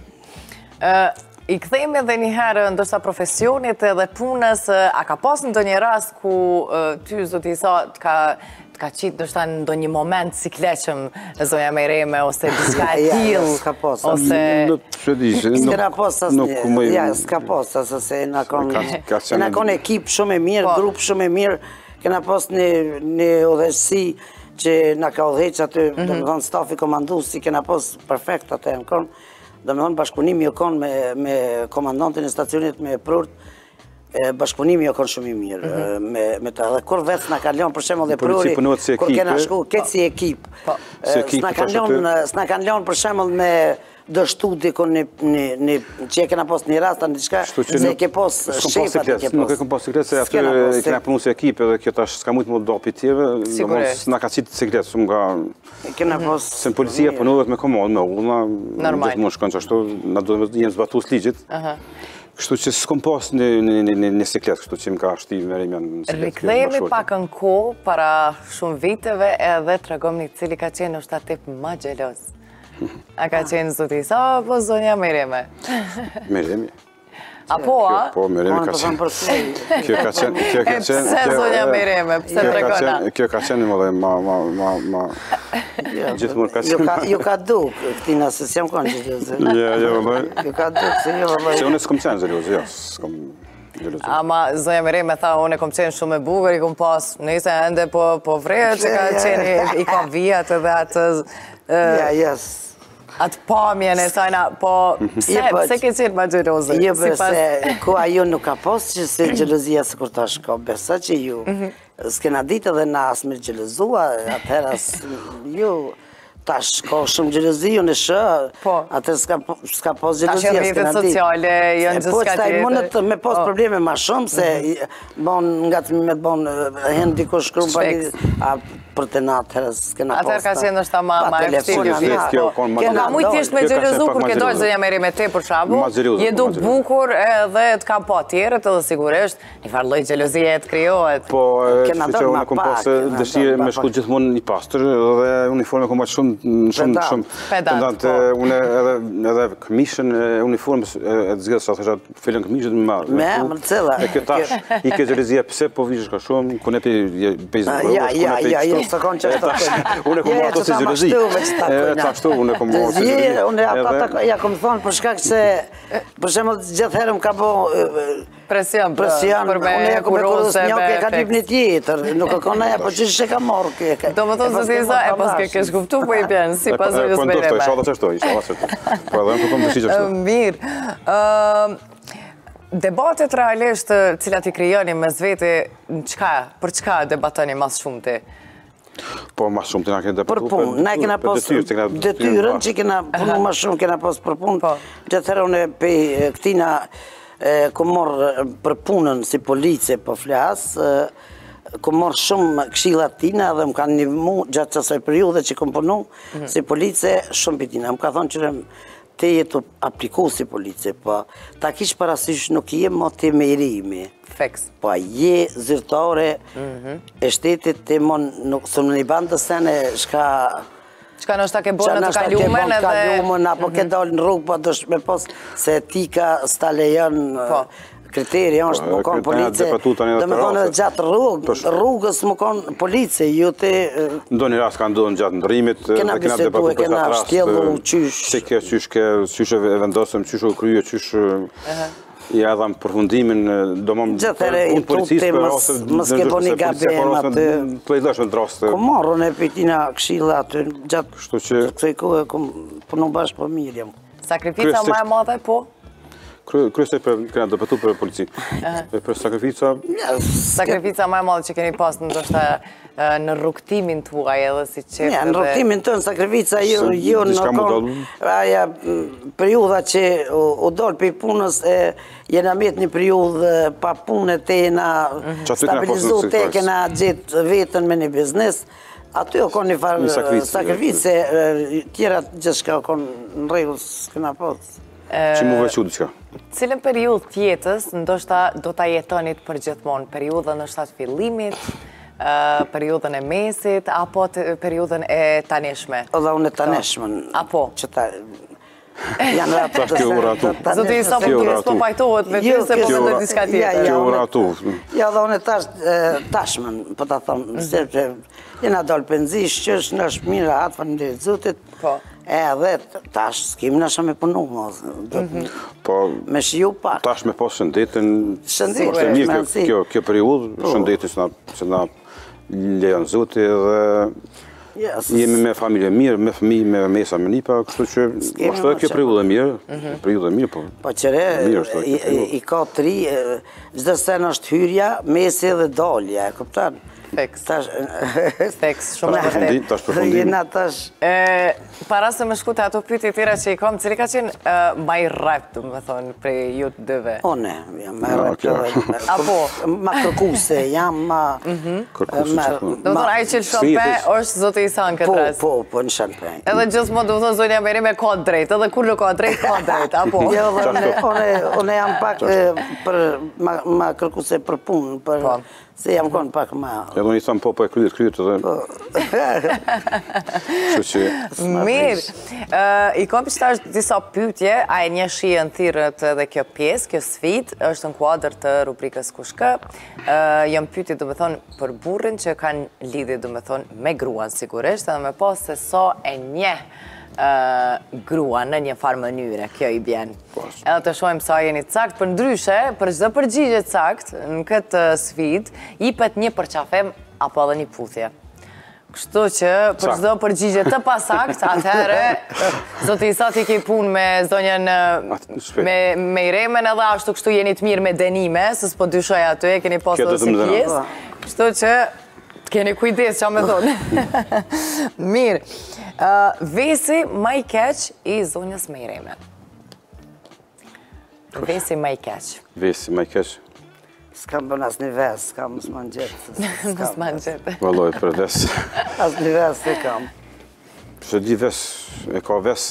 I këthejmë edhe një herë ndërsa profesionit edhe punës, a ka pas në do një rast ku ty, zoti sa, ka qitë nështë në do një moment si kleqëm zonja Mereme, ose diska e tilë, s'ka pas, ose... S'kena pas, ja, s'ka pas, se na konë ekip shumë e mirë, grup shumë e mirë, kena pas një odheshësi që na ka odheqë aty, do më thonë stafi komandus, si kena pas perfekt atë e në konë, do me thonë bashkëpunimi jo konë me komandantin e stacionit me prurt, bashkëpunimi jo konë shumë i mirë me të edhe kur vetë s'na kanë lënë për shemull dhe pruri, kur kena shku, këtë si ekip, s'na kanë lënë për shemull me dështu dikon që e kena pos një rast, në diçka, se ke pos shefat e ke pos. Nuk e kom pos sekret, se aty kena punu si ekip edhe kjo tash s'ka mujtë më do pitjeve, s'na ka qitë sekret, s'u nga... Se në policia punuvet me komandë, me ullna, gjithë mund shkon që ashtu, na do jenë zbatus ligjit. Kështu që s'kom pas një sekret, kështu që më ka shti me rejmja në sekret. Rikthejemi pak në ko, para shumë viteve, edhe të regom një cili ka qenë është atip më gjelos. A ka qenë zoti sa, apo zonja Mereme? Mereme. Apo, a? Po, Mereme ka qenë. Kjo ka qenë... E pëse zonja Mereme, pëse të regona? Kjo ka qenë më dhe ma... Gjithmur ka qenë. Jo ka duk, këtina, se s'jam konë gjelozë. Ja, ja, vëllaj. Jo ka duk, se jo, vëllaj. Se unë s'kom qenë gjelozë, jo, s'kom gjelozë. Ama zonja Mereme tha, unë e kom qenë shumë e bugur, i kom pas, nëjse ende po vreja që ka qenë, i kom vijat edhe atë... Ja, jes. Atë pamjen e sajna, po pse, pse ke qenë ma gjelozë? Jo, përse, ku ajo nuk ka posë që se gjelozia se kur ta shko, besa që ju, s'kena ditë edhe na asë me gjelozua, atëhera ju, ta shko shumë gjelozio në shë, atër s'ka posë gjelozia, s'kena ditë. Ta shë rritet sociale, jënë gjithë s'ka tjetë. Po, qëta me posë probleme ma shumë, se nga të me të bon, hen diko shkrum, për të natë, herës, s'kena posë. Atër ka qenë është ta ma efektiv. Ka mujtë tishtë me gjelozu, kur ke dojtë zënja Mereme te, për shabu, je du bukur edhe të kam po tjerët edhe sigurisht, një farë lojtë gjelozie e të kryohet. Po, që që unë kom posë dëshirë me shku gjithmonë një pastër, dhe uniforme kom bërë shumë shumë shumë pedant. Unë edhe këmishën e uniformës e të zgjedhës, sa thësha fillën këmishët më marrë. Me emër cëlla. E këtë tash, i këtë rizia pëse po vishë ka shumë, ku ne pi pejzë më Ja, ja, ja, ja, së konë që është të unë e kom marrë ato si zërëzi. E ta shtu, unë e kom marrë si zërëzi. Unë ata ja kom thonë për shkak se, për shemë gjithë herëm ka po Presion, presion, për me unë e kom e kërës kurose, një me ke ka efekt. një një tjetër, nuk e kona e, po që që ka morë ke. Do më thonë se ti sa, e pas ke kesh kuptu, po i bjenë, si pas Po ujës me ndoshtoj, reme. shala qështoj, shala qështoj. Po edhe më përkom të shi qështoj. Mirë. Debatet realisht cilat i kryoni mes vete, për çka debatoni mas shumë ti? Po ma shumë të nga kena Për punë, ne kena pas detyrën që kena punu ma shumë, kena pas për punë. Gjithëherë unë pe këtina ku morë për punën si police po flasë, ku morë shumë këshillat tina dhe më kanë një mu gjatë qësaj periude që kom punu si police shumë për tina. Më ka thonë që te jetu apliku si police, po ta kish parasysh nuk je mo të merimi. Feks. Po je zyrtare e shtetit të mon, nuk së në një bandë të sene shka... Qka në është ta ke bonë të kalumen edhe... kalumen, apo ke dalë në rrugë, po dësh me pos se etika s'ta lejon kriteri, është më konë police. Dhe me thonë edhe gjatë rrugës më konë police, ju të... Ndo një rast ka ndonë gjatë ndërimit, kena bisedu e kena shtjellu qysh... Se ke qysh ke, qysh e vendosëm, qysh e kryje, qysh... Ja dham përfundimin, do më unë policisë për ose... Mës ke po një gabem atë... Të lejdhëshme të drastë... Ko marrën e pëjtina kshila atë gjatë... Kështu që... Kësoj kohë e kom punu bashkë për mirë jam. Sakrifica ma e madhe po? Kryesë e kena dëpëtu për policinë. Për sakrifica... Sakrifica ma e madhe që keni pas në ndoshta në rrugtimin tuaj edhe si qepë dhe... Në rrugtimin tënë, sakrifica ju në konë... Aja periuda që u dollë për punës e jena met një periudhë pa punë të jena stabilizu të kena gjithë vetën me një biznes. Aty o konë një farë sakrifice, tjera gjithë shka o konë në regullë s'kena posë. Që mu vequ diqka? Cilën periudhë tjetës ndoshta do ta jetonit për gjithmonë? Periudhën në shtatë fillimit, periudhën e mesit, apo periudhën e tanishme? O dhe unë e tanishme. Apo? Që ta... Janë ratu të se... Zotë i sa për kërës po pajtohet me ty se po me dhe diska tjetër. Kjo ratu. Ja dhe unë e tashmen, po ta thonë, sepse jena dollë penzish, që është në është mirë atë për në dhe zutit. Po. E dhe tash s'kim në shumë e punu, me shiju pak. Tash me posë shëndetin, shëndetin, është mirë kjo periudhë, shëndetin që na lejon zuti dhe jemi me familje mirë, me fëmijë, me mesa, me nipa, kështu që është edhe kjo periudhë e mirë, periudhë e mirë, po. Po qëre, i ka tri, gjithë sen është hyrja, mesi dhe dalja, e këptan? Feks. Feks, shumë e vërtet. Tash përfundim. Jena tash. Para se më shkute ato pyetje tjera që i kom, cili ka qenë ma i rap, du me thonë, prej ju të dëve? One, jam ma i rap. Apo? Ma kërkuse, jam ma... Kërkuse që... Do më thonë, ajë që shompe, është zote i sanë këtë rast. Po, po, në shompe. Edhe gjithë më du më thonë, zonja Meri me ka drejt, edhe kur nuk ka drejt, ka drejt, apo? Jo, one jam pak për ma kërkuse për punë, për... Se jam konë pak ma... Ja do një thamë po, po e kryet, kryet edhe... Mirë, i kom për qëta është disa pytje, a e një shien thirët edhe kjo pjesë, kjo sfit, është në kuadrë të rubrikës Kushkë. Jam pytje, du me thonë, për burrin që kanë lidhje, du me thonë, me gruan, sigurisht, edhe me pas se sa e një grua në një farë mënyre, kjo i bjen. Edhe të shojmë sa jeni cakt, për ndryshe, për gjithë përgjigje cakt, në këtë sfit, jipet një përqafem, apo edhe një puthje. Kështu që, për gjithë përgjigje të pasakt, atëherë, zotë i sa ti ke punë me zonjën me i remen, edhe ashtu kështu jeni të mirë me denime, se s'po dyshoj aty, e keni posë dhe si pjesë. Kështu që, të keni kujdes që a me thonë. Mirë. Vesi ma i keq i zonjës me i remen. Vesi ma i keq. Vesi ma i keq. S'kam bën as një ves, s'kam mësë ma në gjithë. Mësë ma në gjithë. Valoj për ves. As një ves se kam. Që di ves, e ka ves...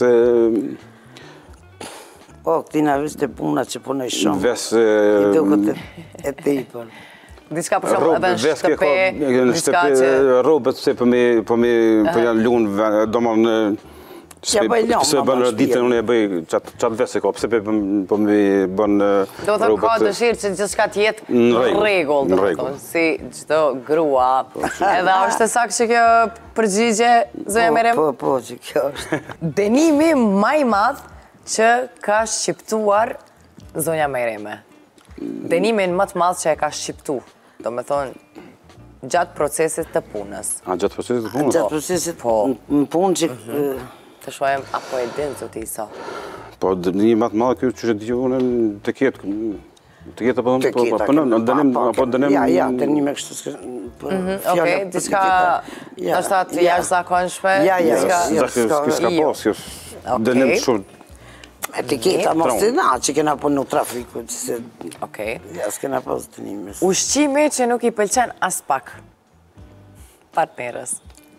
O, këtina ves të puna që punoj shumë. Ves... I do këtë e te i për. Diçka për shumë edhe në shtëpe, diçka që... Robët, se për me, për me, për janë lunë, do më në... Pëse bënë ditën, unë e bëj qatë vese ka, pëse për me bënë robët... Do të ka dëshirë që gjithë shka tjetë në regull, do të tonë, si gjithë grua. Edhe është e sakë që kjo përgjigje, zëja Merem? Po, po, që kjo është. Dënimi maj madhë që ka shqiptuar zonja Mereme. Dënimin më të madhë që e ka shqiptu. Do me thonë, gjatë procesit të punës. A, gjatë procesit të punës? Gjatë procesit në punë që... Të shohem, apo e dinë, zoti Isa? Po, një matë madhë kjo që që di unë të ketë, të ketë apo të ketë, apo dënim... Ja, ja, dënim e kështu... Oke, diçka është atë jashtë zakonshme? Ja, ja, ja. S'ka pas, kjo dënim shumë... Etiketa mos të na, që kena punu trafiku, që se... Okej. Ja, s'kena pas dënimis. Ushqimi që nuk i pëlqen as pak partnerës?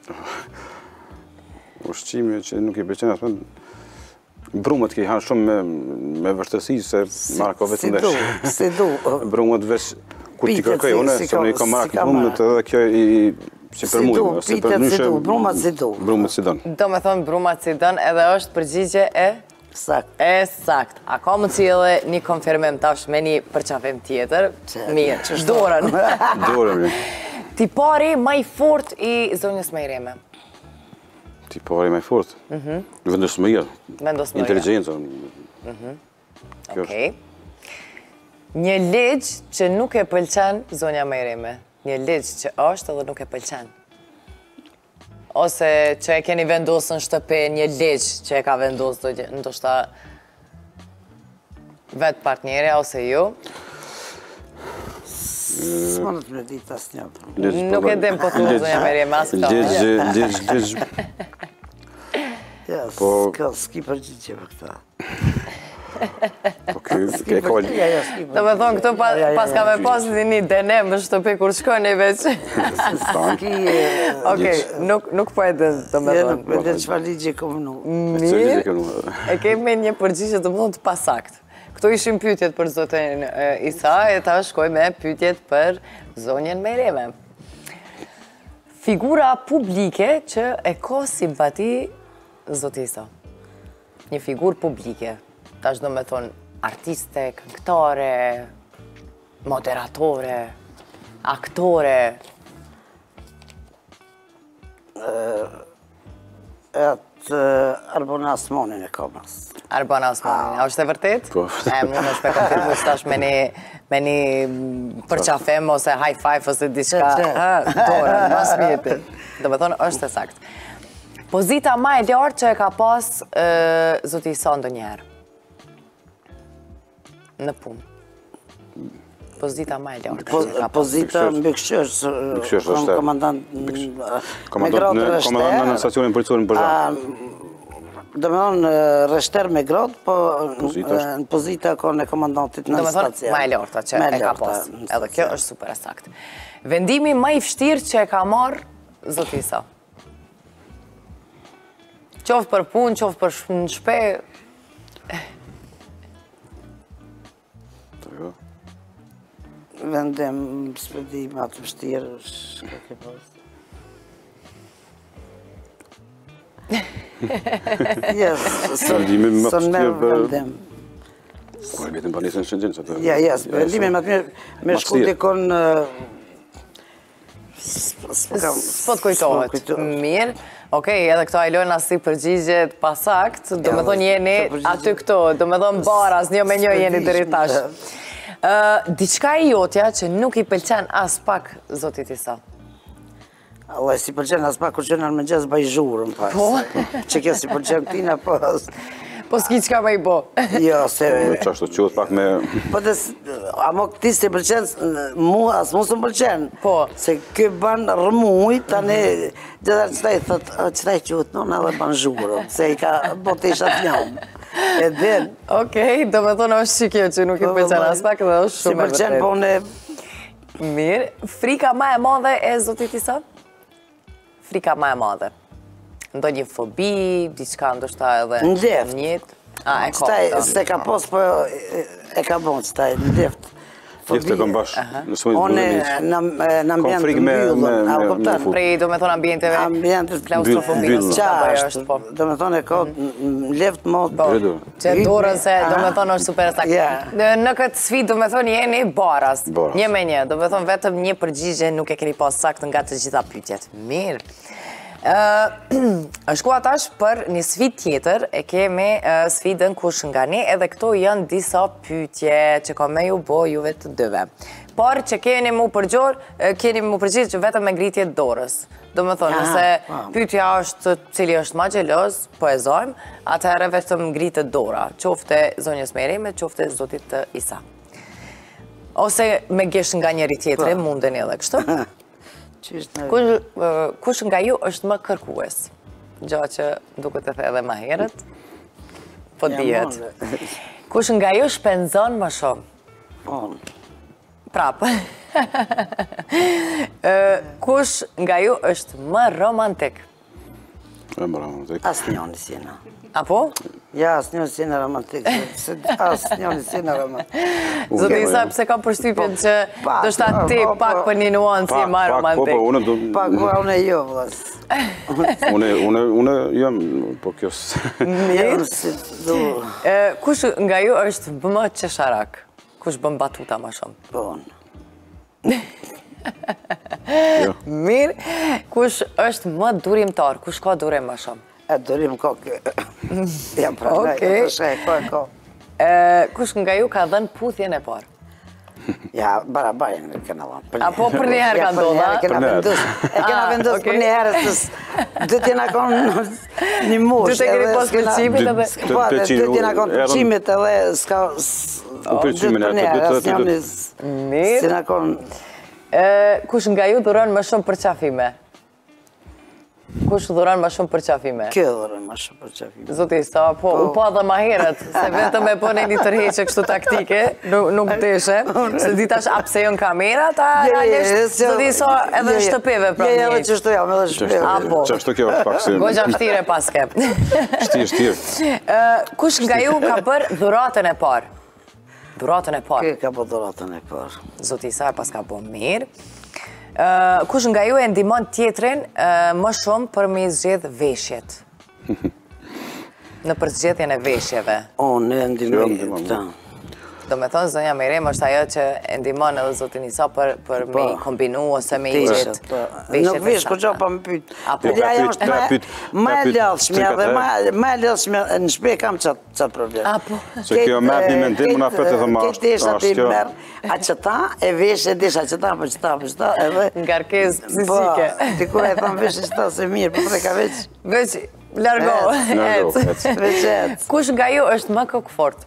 Ushqimi që nuk i pëlqen as pak... Brumët ki hanë shumë me vështërsi, se marrë ka vetëm dhe... Si du, Brumët veç, kur t'i kërkoj, une, se unë i ka marrë brumët edhe kjo i... Si për mujë, si du, pitet si du, brumat si du. Brumat si dënë. Do me thonë brumat si dënë, edhe është përgjigje e... Sakt. E sakt. A ka më cilë një konfirmim tash me një përqafim tjetër? Mirë, dorën. Dorën, mirë. Tipari maj fort i zonjës Mereme? Tipari maj fort? Vendos më irë. Vendos më irë. Inteligencë. Okej. Një ligj që nuk e pëlqen zonja Mereme. Një ligj që është edhe nuk e pëlqen. Ose që e keni vendosë në shtëpe një ligj që e ka vendosë ndoshta vetë partnerja ose ju? S'ma në të me ditë asë një. Nuk e dim po të zonja Mereme, asë këta. Ligj, ligj, ligj. Ja, s'ki përgjigje për këta. Po kjo e ka... Do me thonë, këtu pas ka me pasë një denem në shtëpi kur shkojnë i veç. Okej, nuk po e dhe, do me thonë. Nuk po e dhe që fa ligje këmë nuk. Mirë, e kemi një përgjigje të më thonë të pasakt. Këtu ishim pyetjet për zotin Isa, e ta shkoj me pyetjet për zonjen Mereme. Figura publike që e ka simpati zoti Isa. Një figurë publike. Ta është do me thonë artiste, këngëtare, moderatore, aktore. E atë Arbona Asmonin e ka mas. Arbona Asmonin, a është e vërtet? Po. E mund është me konfirmu s'tash me një përqafem ose high five ose diçka. Dorën, mas mjetin. Do me thonë është e sakt. Pozita ma e lartë që e ka pas zoti Isa ndonjëherë. Në punë. Pozita ma e lartë. Pozita mbi këshqysh. Këshqysh është. Komandant me gradë rështer. Komandant në stacionin policionin Përzha. Do me thonë rështer me gradë, po në pozita ka në komandantit në stacion. Do me thonë ma e lartë që e ka pas. Edhe kjo është super e sakt. Vendimi ma i fështirë që e ka marrë zoti Isa. Qofë për punë, qofë për në shpe. Vendim s'pëdim atë vështirë, shka ke pasë. Jes, Vendimi më së vështirë për... vendim. Po e vetëm për njësën shëngjenë. Ja, jes, vendimi më të mirë, me shku dikon... S'po të kujtohet. Mirë. Okej, edhe këto ajlojnë asë si përgjigjet pasakt, do me thonë jeni aty këto, do me thonë baras, një me një jeni të rritash. Diçka i jotja që nuk i pëlqen as pak zotit Isa? Allah, si pëlqen as pak kur qenë në mëngjes baj zhurën pas. Po? Që kjo si pëlqen tina pas. Po s'ki qka me i bo? Jo, se... Qa është të qëtë pak me... Po dhe, amo këti si pëlqen, mu as mu së më pëlqen. Po? Se kjo banë rëmuj, tani, gjithar qëtaj thët, qëtaj qëtë, nëna dhe banë zhurën, se i ka bote ishat njëmë. E din. Okej, do me thonë është që kjo që nuk i pëlqen as pak dhe është shumë e vërtet. Si pëlqen, po në... Mirë, frika ma e madhe e zotit Isa? Frika ma e madhe. Ndo një fobi, diçka ndoshta edhe në left. Njët. A, e ka. Se ka pos, po e ka bon, qëtaj, në left. Gjithë të kom bashkë në smojnë One në ambient të mbyllën, a kuptan? Prej, do me thonë, ambienteve klaustrofobisë. Qashtë, do me thonë e ka left mod. Që dorën se, do me thonë, është super sakt. Në këtë sfit, do me thonë, jeni baras. Një me një, do me thonë, vetëm një përgjigje nuk e keni pas sakt nga të gjitha pyetjet. Mirë. është ku atash për një sfit tjetër, e kemi sfidën kush nga ne, edhe këto janë disa pyetje që ka me ju bo juve të dëve. Por që keni mu përgjor, keni mu përgjith që vetëm me ngritje dorës. Do me thonë, nëse pyetja është cili është ma gjeloz, po e zojmë, atëherë vetëm ngritje dora, qofte zonjës Merime, qofte zotit të Isa. Ose me gesh nga njëri tjetëri, munden edhe kështu. Kush nga ju është më kërkues? Gjo që duke të the edhe ma herët, po dihet. Kush nga ju shpenzon më shumë? Prapë. Kush nga ju është më romantik? Më romantik. Asë njënë si jena. Apo? Ja, asë njënë si jena romantik. Asë njënë si jena romantik. Zotë Isa, pëse ka përshtypjen që do shta ti pak për një nuancë i ma romantik? Pak, po, unë e jo, vlas. Unë jam, po kjo së... Kush nga ju është më qesharak? Kush bëm batuta ma shumë? Po, unë. Mirë, kush është më durimtar? Kush ka durim ma shumë? E durim ka kë... Ja, pra, ne, përshaj, ka e ka. Kush nga ju ka dhenë puthjen e parë? Ja, bara bajën në këna dhanë. Apo për një herë ka ndonë, a? Për një herë vendus. E kena vendus për një herë, dhe t'jena konë një mush. Dhe t'e keni pas përqimit edhe... Po, dhe t'jena konë përqimit edhe s'ka... Dhe për një herë, asë njëmis... Mirë. Kush nga ju dhuron më shumë për qafime? Kush dhuron më shumë për qafime? Kjo dhuron më shumë për qafime. Zotë Isa, po, u pa dhe ma herët, se vetëm e po në një tërheqe kështu taktike, nuk deshe, se ditash apse jënë kamerat, a realisht, Zotë Isa, edhe në shtëpeve pra një. Je, edhe që shtu jam, edhe shtëpeve. Apo. Që shtu kjo është pak se... Gogja shtire paske. Shtirë, shtirë. Kush nga ju ka bërë dhuratën e parë? Dhuratën e parë? Kë ka bërë dhuratën e parë. Zotë Isa pas ka bërë mirë. Kush nga ju e ndimon tjetrin më shumë për me zgjedh veshjet? Në për zgjedhjen e veshjeve? Unë e ndimon këta. Do me thonë, zonja Merem është ajo që e ndimon edhe zotin Isa për me kombinu ose me i gjithë veshjet e sa. Nuk vesh, ku gjo pa më pytë. Pytja jo është me e lëllshme dhe me e lëllshme në shpe kam qatë problem. Se kjo merë një mendim, më në fëtë edhe ma është kjo. A qëta e vesh e dish, a qëta për qëta për qëta edhe... Ngarkes psisike. Po, ti kur e thonë vesh e qëta se mirë, për preka veç... Veç, largo, ecë. Veç ecë. Kush nga ju është më kokfort?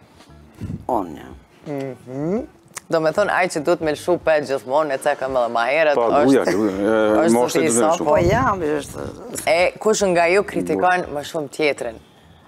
Unë, ja. Do me thonë, aj që du të me lëshu pe gjithmonë, e cekëm edhe ma herët, Pa, është... duja, është të Isa, Po jam, është... E, kush nga ju kritikon më shumë tjetrin?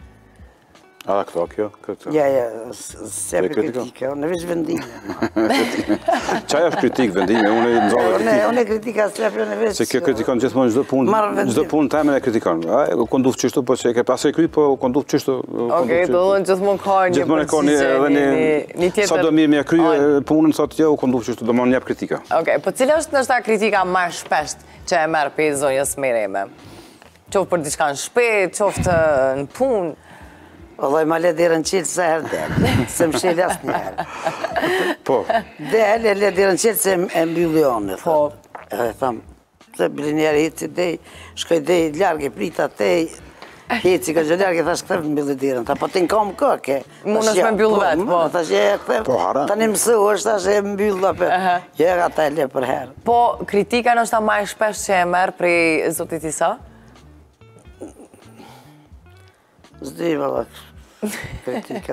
A, këto, kjo, këtë... Ja, ja, se për kritika, unë veç vendime. Qaj është kritik vendime, unë e nëzove kritik. Unë e kritika se për në veç... Se kjo kritikon gjithmonë gjithë punë, gjithë punë temen e kritikon. Konduf qështu, po që e ke pas e kry, po konduf qështu... Okej, do dhe gjithmonë ka një përgjigje, Sa do mirë me kry punën, sa të jo, konduf qështu, do më njep kritika. Okej, po cilë është nështë ta kritika marë shpesht që e merë për zonjës Mereme? Qoftë për diçka në shpet, qoftë në punë? Olloj, ma le dirën qilë se herë delë, se më shilë asë një herë. Po. Delë, e le dirën qilë se e mbyllione, thëmë. E thëmë, se bili njerë hici dej, shkoj dej ljarë, prita tej, hici ka gjë ljarë, thash këtër mbylli dirën, ta po t'in kam këke. Mun është me mbyllë vetë, po. Thash e këtër, ta një mësu është, thash e mbyllë dhe për, je ka ta e le për herë. Po, kritika nështë ta maj shpesh që e merë prej zotit Isa? Zdi, valla, kritika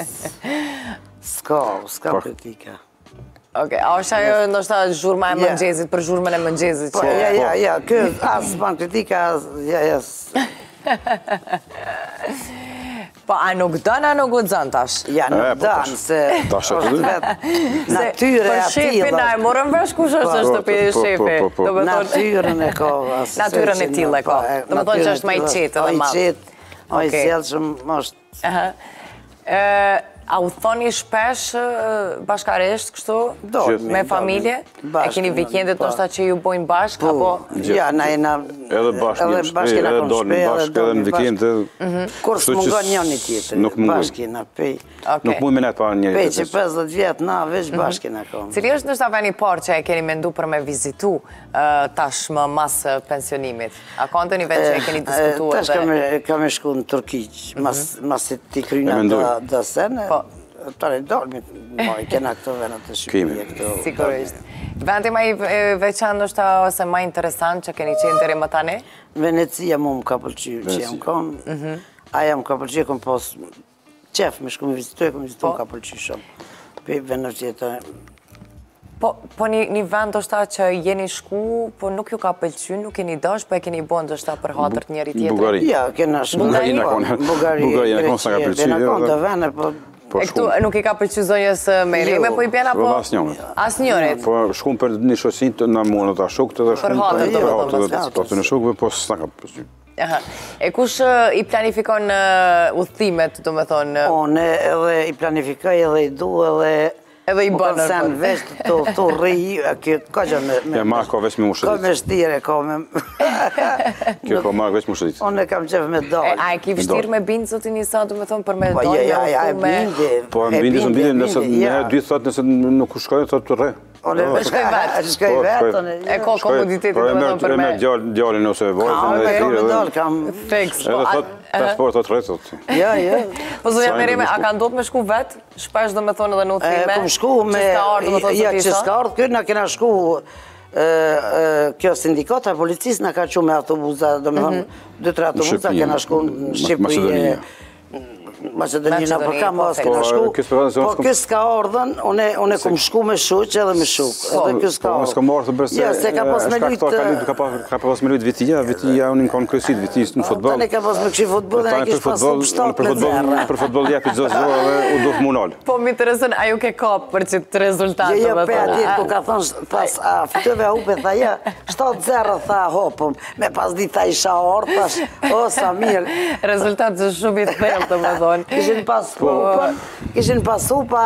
s'ka, s'ka kritika. Oke, a është ajo nështë ta zhurma e mëngjezit për zhurmën e mëngjezit që... Ja, ja, ja, kë, asë ban kritika, ja, ja... Po, a nuk dënë, a nuk u dënë tash? Ja, nuk dënë, se... Natyre e atila... Për shefin, a e morën vesh kush është është të për shefi? Natyrën e ka... Natyrën e tila e ka. Do më thonë që është ma i qetë edhe madhë. O i zelë që më është... A u thoni shpesh bashkaresht kështu? Me familje? E keni vikendet nështë që ju bojnë bashk? Ja, na jena... Edhe bashkë, edhe dolin bashkë, edhe në vikende. Kur së mungon njën një tjetër, bashkë jena pej. Nuk mund me netë pa një Pej që pesëdhjetë vjetë, na veç bashkë jena kom. Cili është nështë veni parë që e keni mendu për me vizitu tash më mas pensionimit? A ka ndë një vend që e keni diskutu edhe? Tash kam e shku në Turkiq, mas ti kryna dhe sene, tërë e dormi, i kena këto venët të shqipje këto. Sigurisht. Vendi ma i veçan nështë ose ma interesant që keni qenë deri më tani? Venecia mu më ka pëlqyrë që jam konë, aja më ka pëlqyrë, kom pos qef me shku me vizitu, e kom vizitu më ka pëlqyrë shumë. Pe venër tjetër. Po një vend është ta që jeni shku, po nuk ju ka pëlqyrë, nuk keni dash, po e keni bo në është ta për hatërt njëri tjetër? Bugari. Ja, kena shku. Bugari. Bugari, në konë së ka pëlqyrë. Në konë të vene, po... E këtu nuk i ka pëlqy zonjës Merime, po i bjena po... As njënit. As njënit? Po shkum për një shosit në munë të ashukët edhe shkum për hatët të në shukëve, po s'na ka pëlqy. E kush i planifikon udhëtimet, do me thonë? One edhe i planifikoj edhe i du edhe... Edhe i bënër. Më kanë veç të rri, ka që me... Ja, ma ka veç me më shëtit. Ka me shtire, ka me... Kjo ka marrë veç më shëtit. Unë e kam qef me dalë. A e ki vështirë me bindë, zotin Isa, du me thonë, për me dalë? Ja, ja, e bindi. Po, e bindi, së bindi, nëse një dy thotë, nëse nuk shkojnë, thotë të re. Shkoj vetë. Shkoj vetë. E ko komoditetit, du me thonë, për me... E me djallin ose vojtën dhe i thirë. Kam me dalë, Fix. Edhe thotë, transport, thotë re, thotë. Ja, ja. Po, zonja Merime, a ka ndodhë me shku vetë? Shpesh, do me thonë, edhe në udhëtime? Kom shku me... Ja, që s'ka ardhë, kërë nga kena shku... Kjo sindikata e policisë nga ka që me autobuza, do me thonë, dy tre autobuza kena shku në Shqipëri, Macedonina, për kam asë kena shku, po kësë ka ardhën, une kom shku me shuq edhe me shuk, edhe kësë ka ardhën. S'ka marrë të bërse, Ja, se ka pas me lujtë... Ka pas me lujtë vitia, vitia unë në konë kryesit, vitis në futbol. Tane ka pas me këshi futbol dhe në kishë pasu për shtatë me zerë. Për futbol jepi zozo dhe u do të munalë. Po, mi të resën, a ju ke kapë për që të rezultatë? Jo, jo, pe atjet, ku ka thonë, pas a fitove a upe, tha ja, shtatë zerë, tha hopëm, me pas di tha isha orë, thash, o, sa mirë. Rezultatë që shumë i të thellë, të më thonë. Kishin pas upa, kishin pas upa,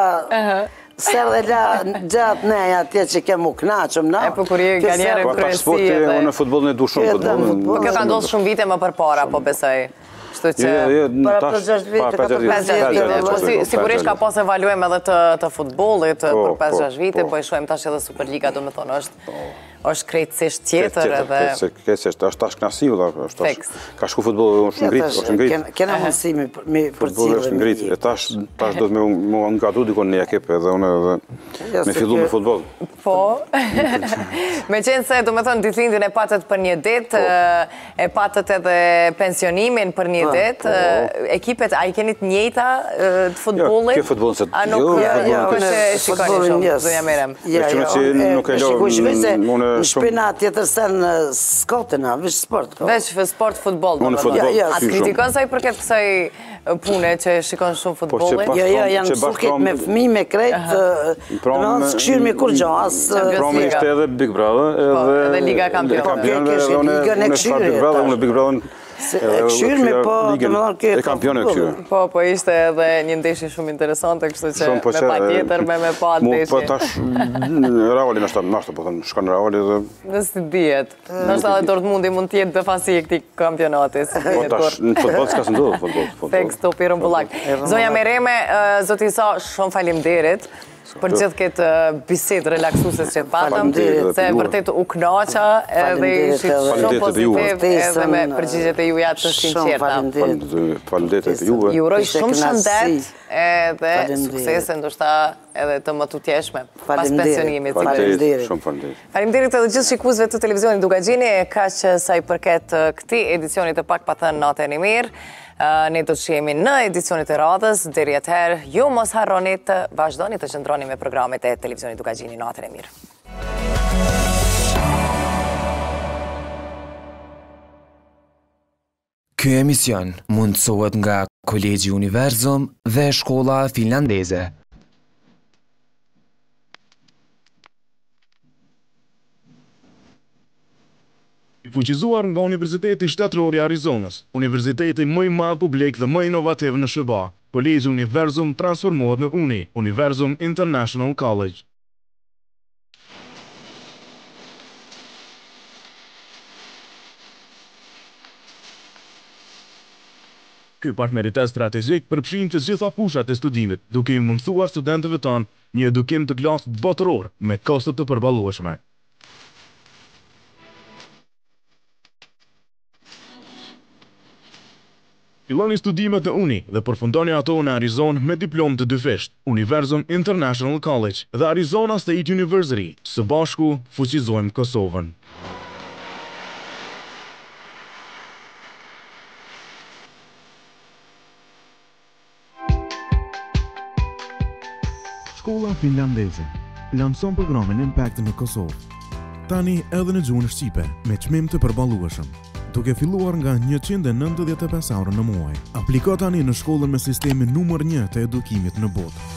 sërë dhe la gjatë neja atje që kemu knaqëm, na? E po kur je nga njerë Po, për sporti, unë në futbol në du shumë futbol. Po, kjo ka ndodhë shumë vite më për para, po besoj. Shtu që... Para për gjashtë vite, ka për pesë vite. Po, sigurisht ka pas evaluem edhe të futbolit për pesë gjashtë vite, po i shojmë tash edhe Superliga, do me thonë, është krejtësisht tjetër edhe... Krejtësisht, është tash knasiu, ka shku futbol, është ngritë, është ngritë. Kena mësimi për cilë është ngritë, e tash do të me nga du dikon një ekip edhe unë me fillu me futbol. Po, me qenë se, do me thonë, ditëlindjen e patët për një dit, e patët edhe pensionimin për një dit, ekipet, a i keni të njejta të futbolit? Jo, kjo futbolin se... A nuk është shikoni shumë, zonja Merem? Ja, ja, në shpina tjetër sen skotena, veç sport. Veç sport, futbol. A të kritikon sa i përket kësaj pune që shikon shumë futbolin? Jo, jo, janë sukit me fmi, me krejt, në s'këshyrë me kur gjo, asë... Promi ishte edhe Big Brother, edhe Liga Kampionëve. Ligën e këshyrë. Unë Big Brother... E këshyrë me po të më dhonë këtë... E kampion e këshyrë. Po, po ishte edhe një ndeshje shumë interesante, kështu që me pa tjetër, me me pa ndeshje. Mu, po tash, Raoli nështë nështë, po thënë, shkanë Raoli dhe... Nësë djetë. Nështë edhe Dortmundi mund tjetë defasi e këti kampionatis. Po tash, në futbol s'ka së ndodhë, futbol. Fek, stopirën bullak. Zonja Mereme, zoti Isa, shumë faleminderit për gjithë këtë bisedë relaksuse që patëm, se vërtet u knaqa edhe ishit shumë pozitiv edhe me përgjigjet e juja të sinqerta. Faleminderit e juve. Ju uroj shumë shëndet edhe suksese, ndoshta edhe të më tutjeshme pas pensionimit. Faleminderit, shumë faleminderit. Faleminderit edhe gjithë shikuesve të televizionit Dugagjini, ka që sa i përket këtij edicionit të Pak pa thënë natën e mirë. Ne do të jemi në edicionit e radhës, deri atëherë, ju mos harroni të vazhdoni të qëndroni me programet e televizionit Dugagjini natën e mirë. Ky emision mundësohet nga Kolegji Univerzum dhe Shkolla Finlandeze. I fuqizuar nga Universiteti Shtetëror i Arizonës, universiteti më i madh publik dhe më inovativ në S B A. Koleji Universum transformohet në UNI, Universum International College. Ky partneritet strategjik përfshin të gjitha fushat e studimit, duke i mundësuar studentëve tanë një edukim të klasit botëror me kosto të përballueshme. Filloni studimet në UNI dhe përfundoni ato në Arizona me diplomë të dyfisht, Universum International College dhe Arizona State University. Së bashku fuqizojmë Kosovën. Shkolla finlandeze lanson programin Impact në Kosovë. Tani edhe në gjuhën shqipe, me çmim të përballueshëm, duke filluar nga njëqind e nëntëdhjetë e pesë euro në muaj. Apliko tani në shkollën me sistemin numër një të edukimit në botë.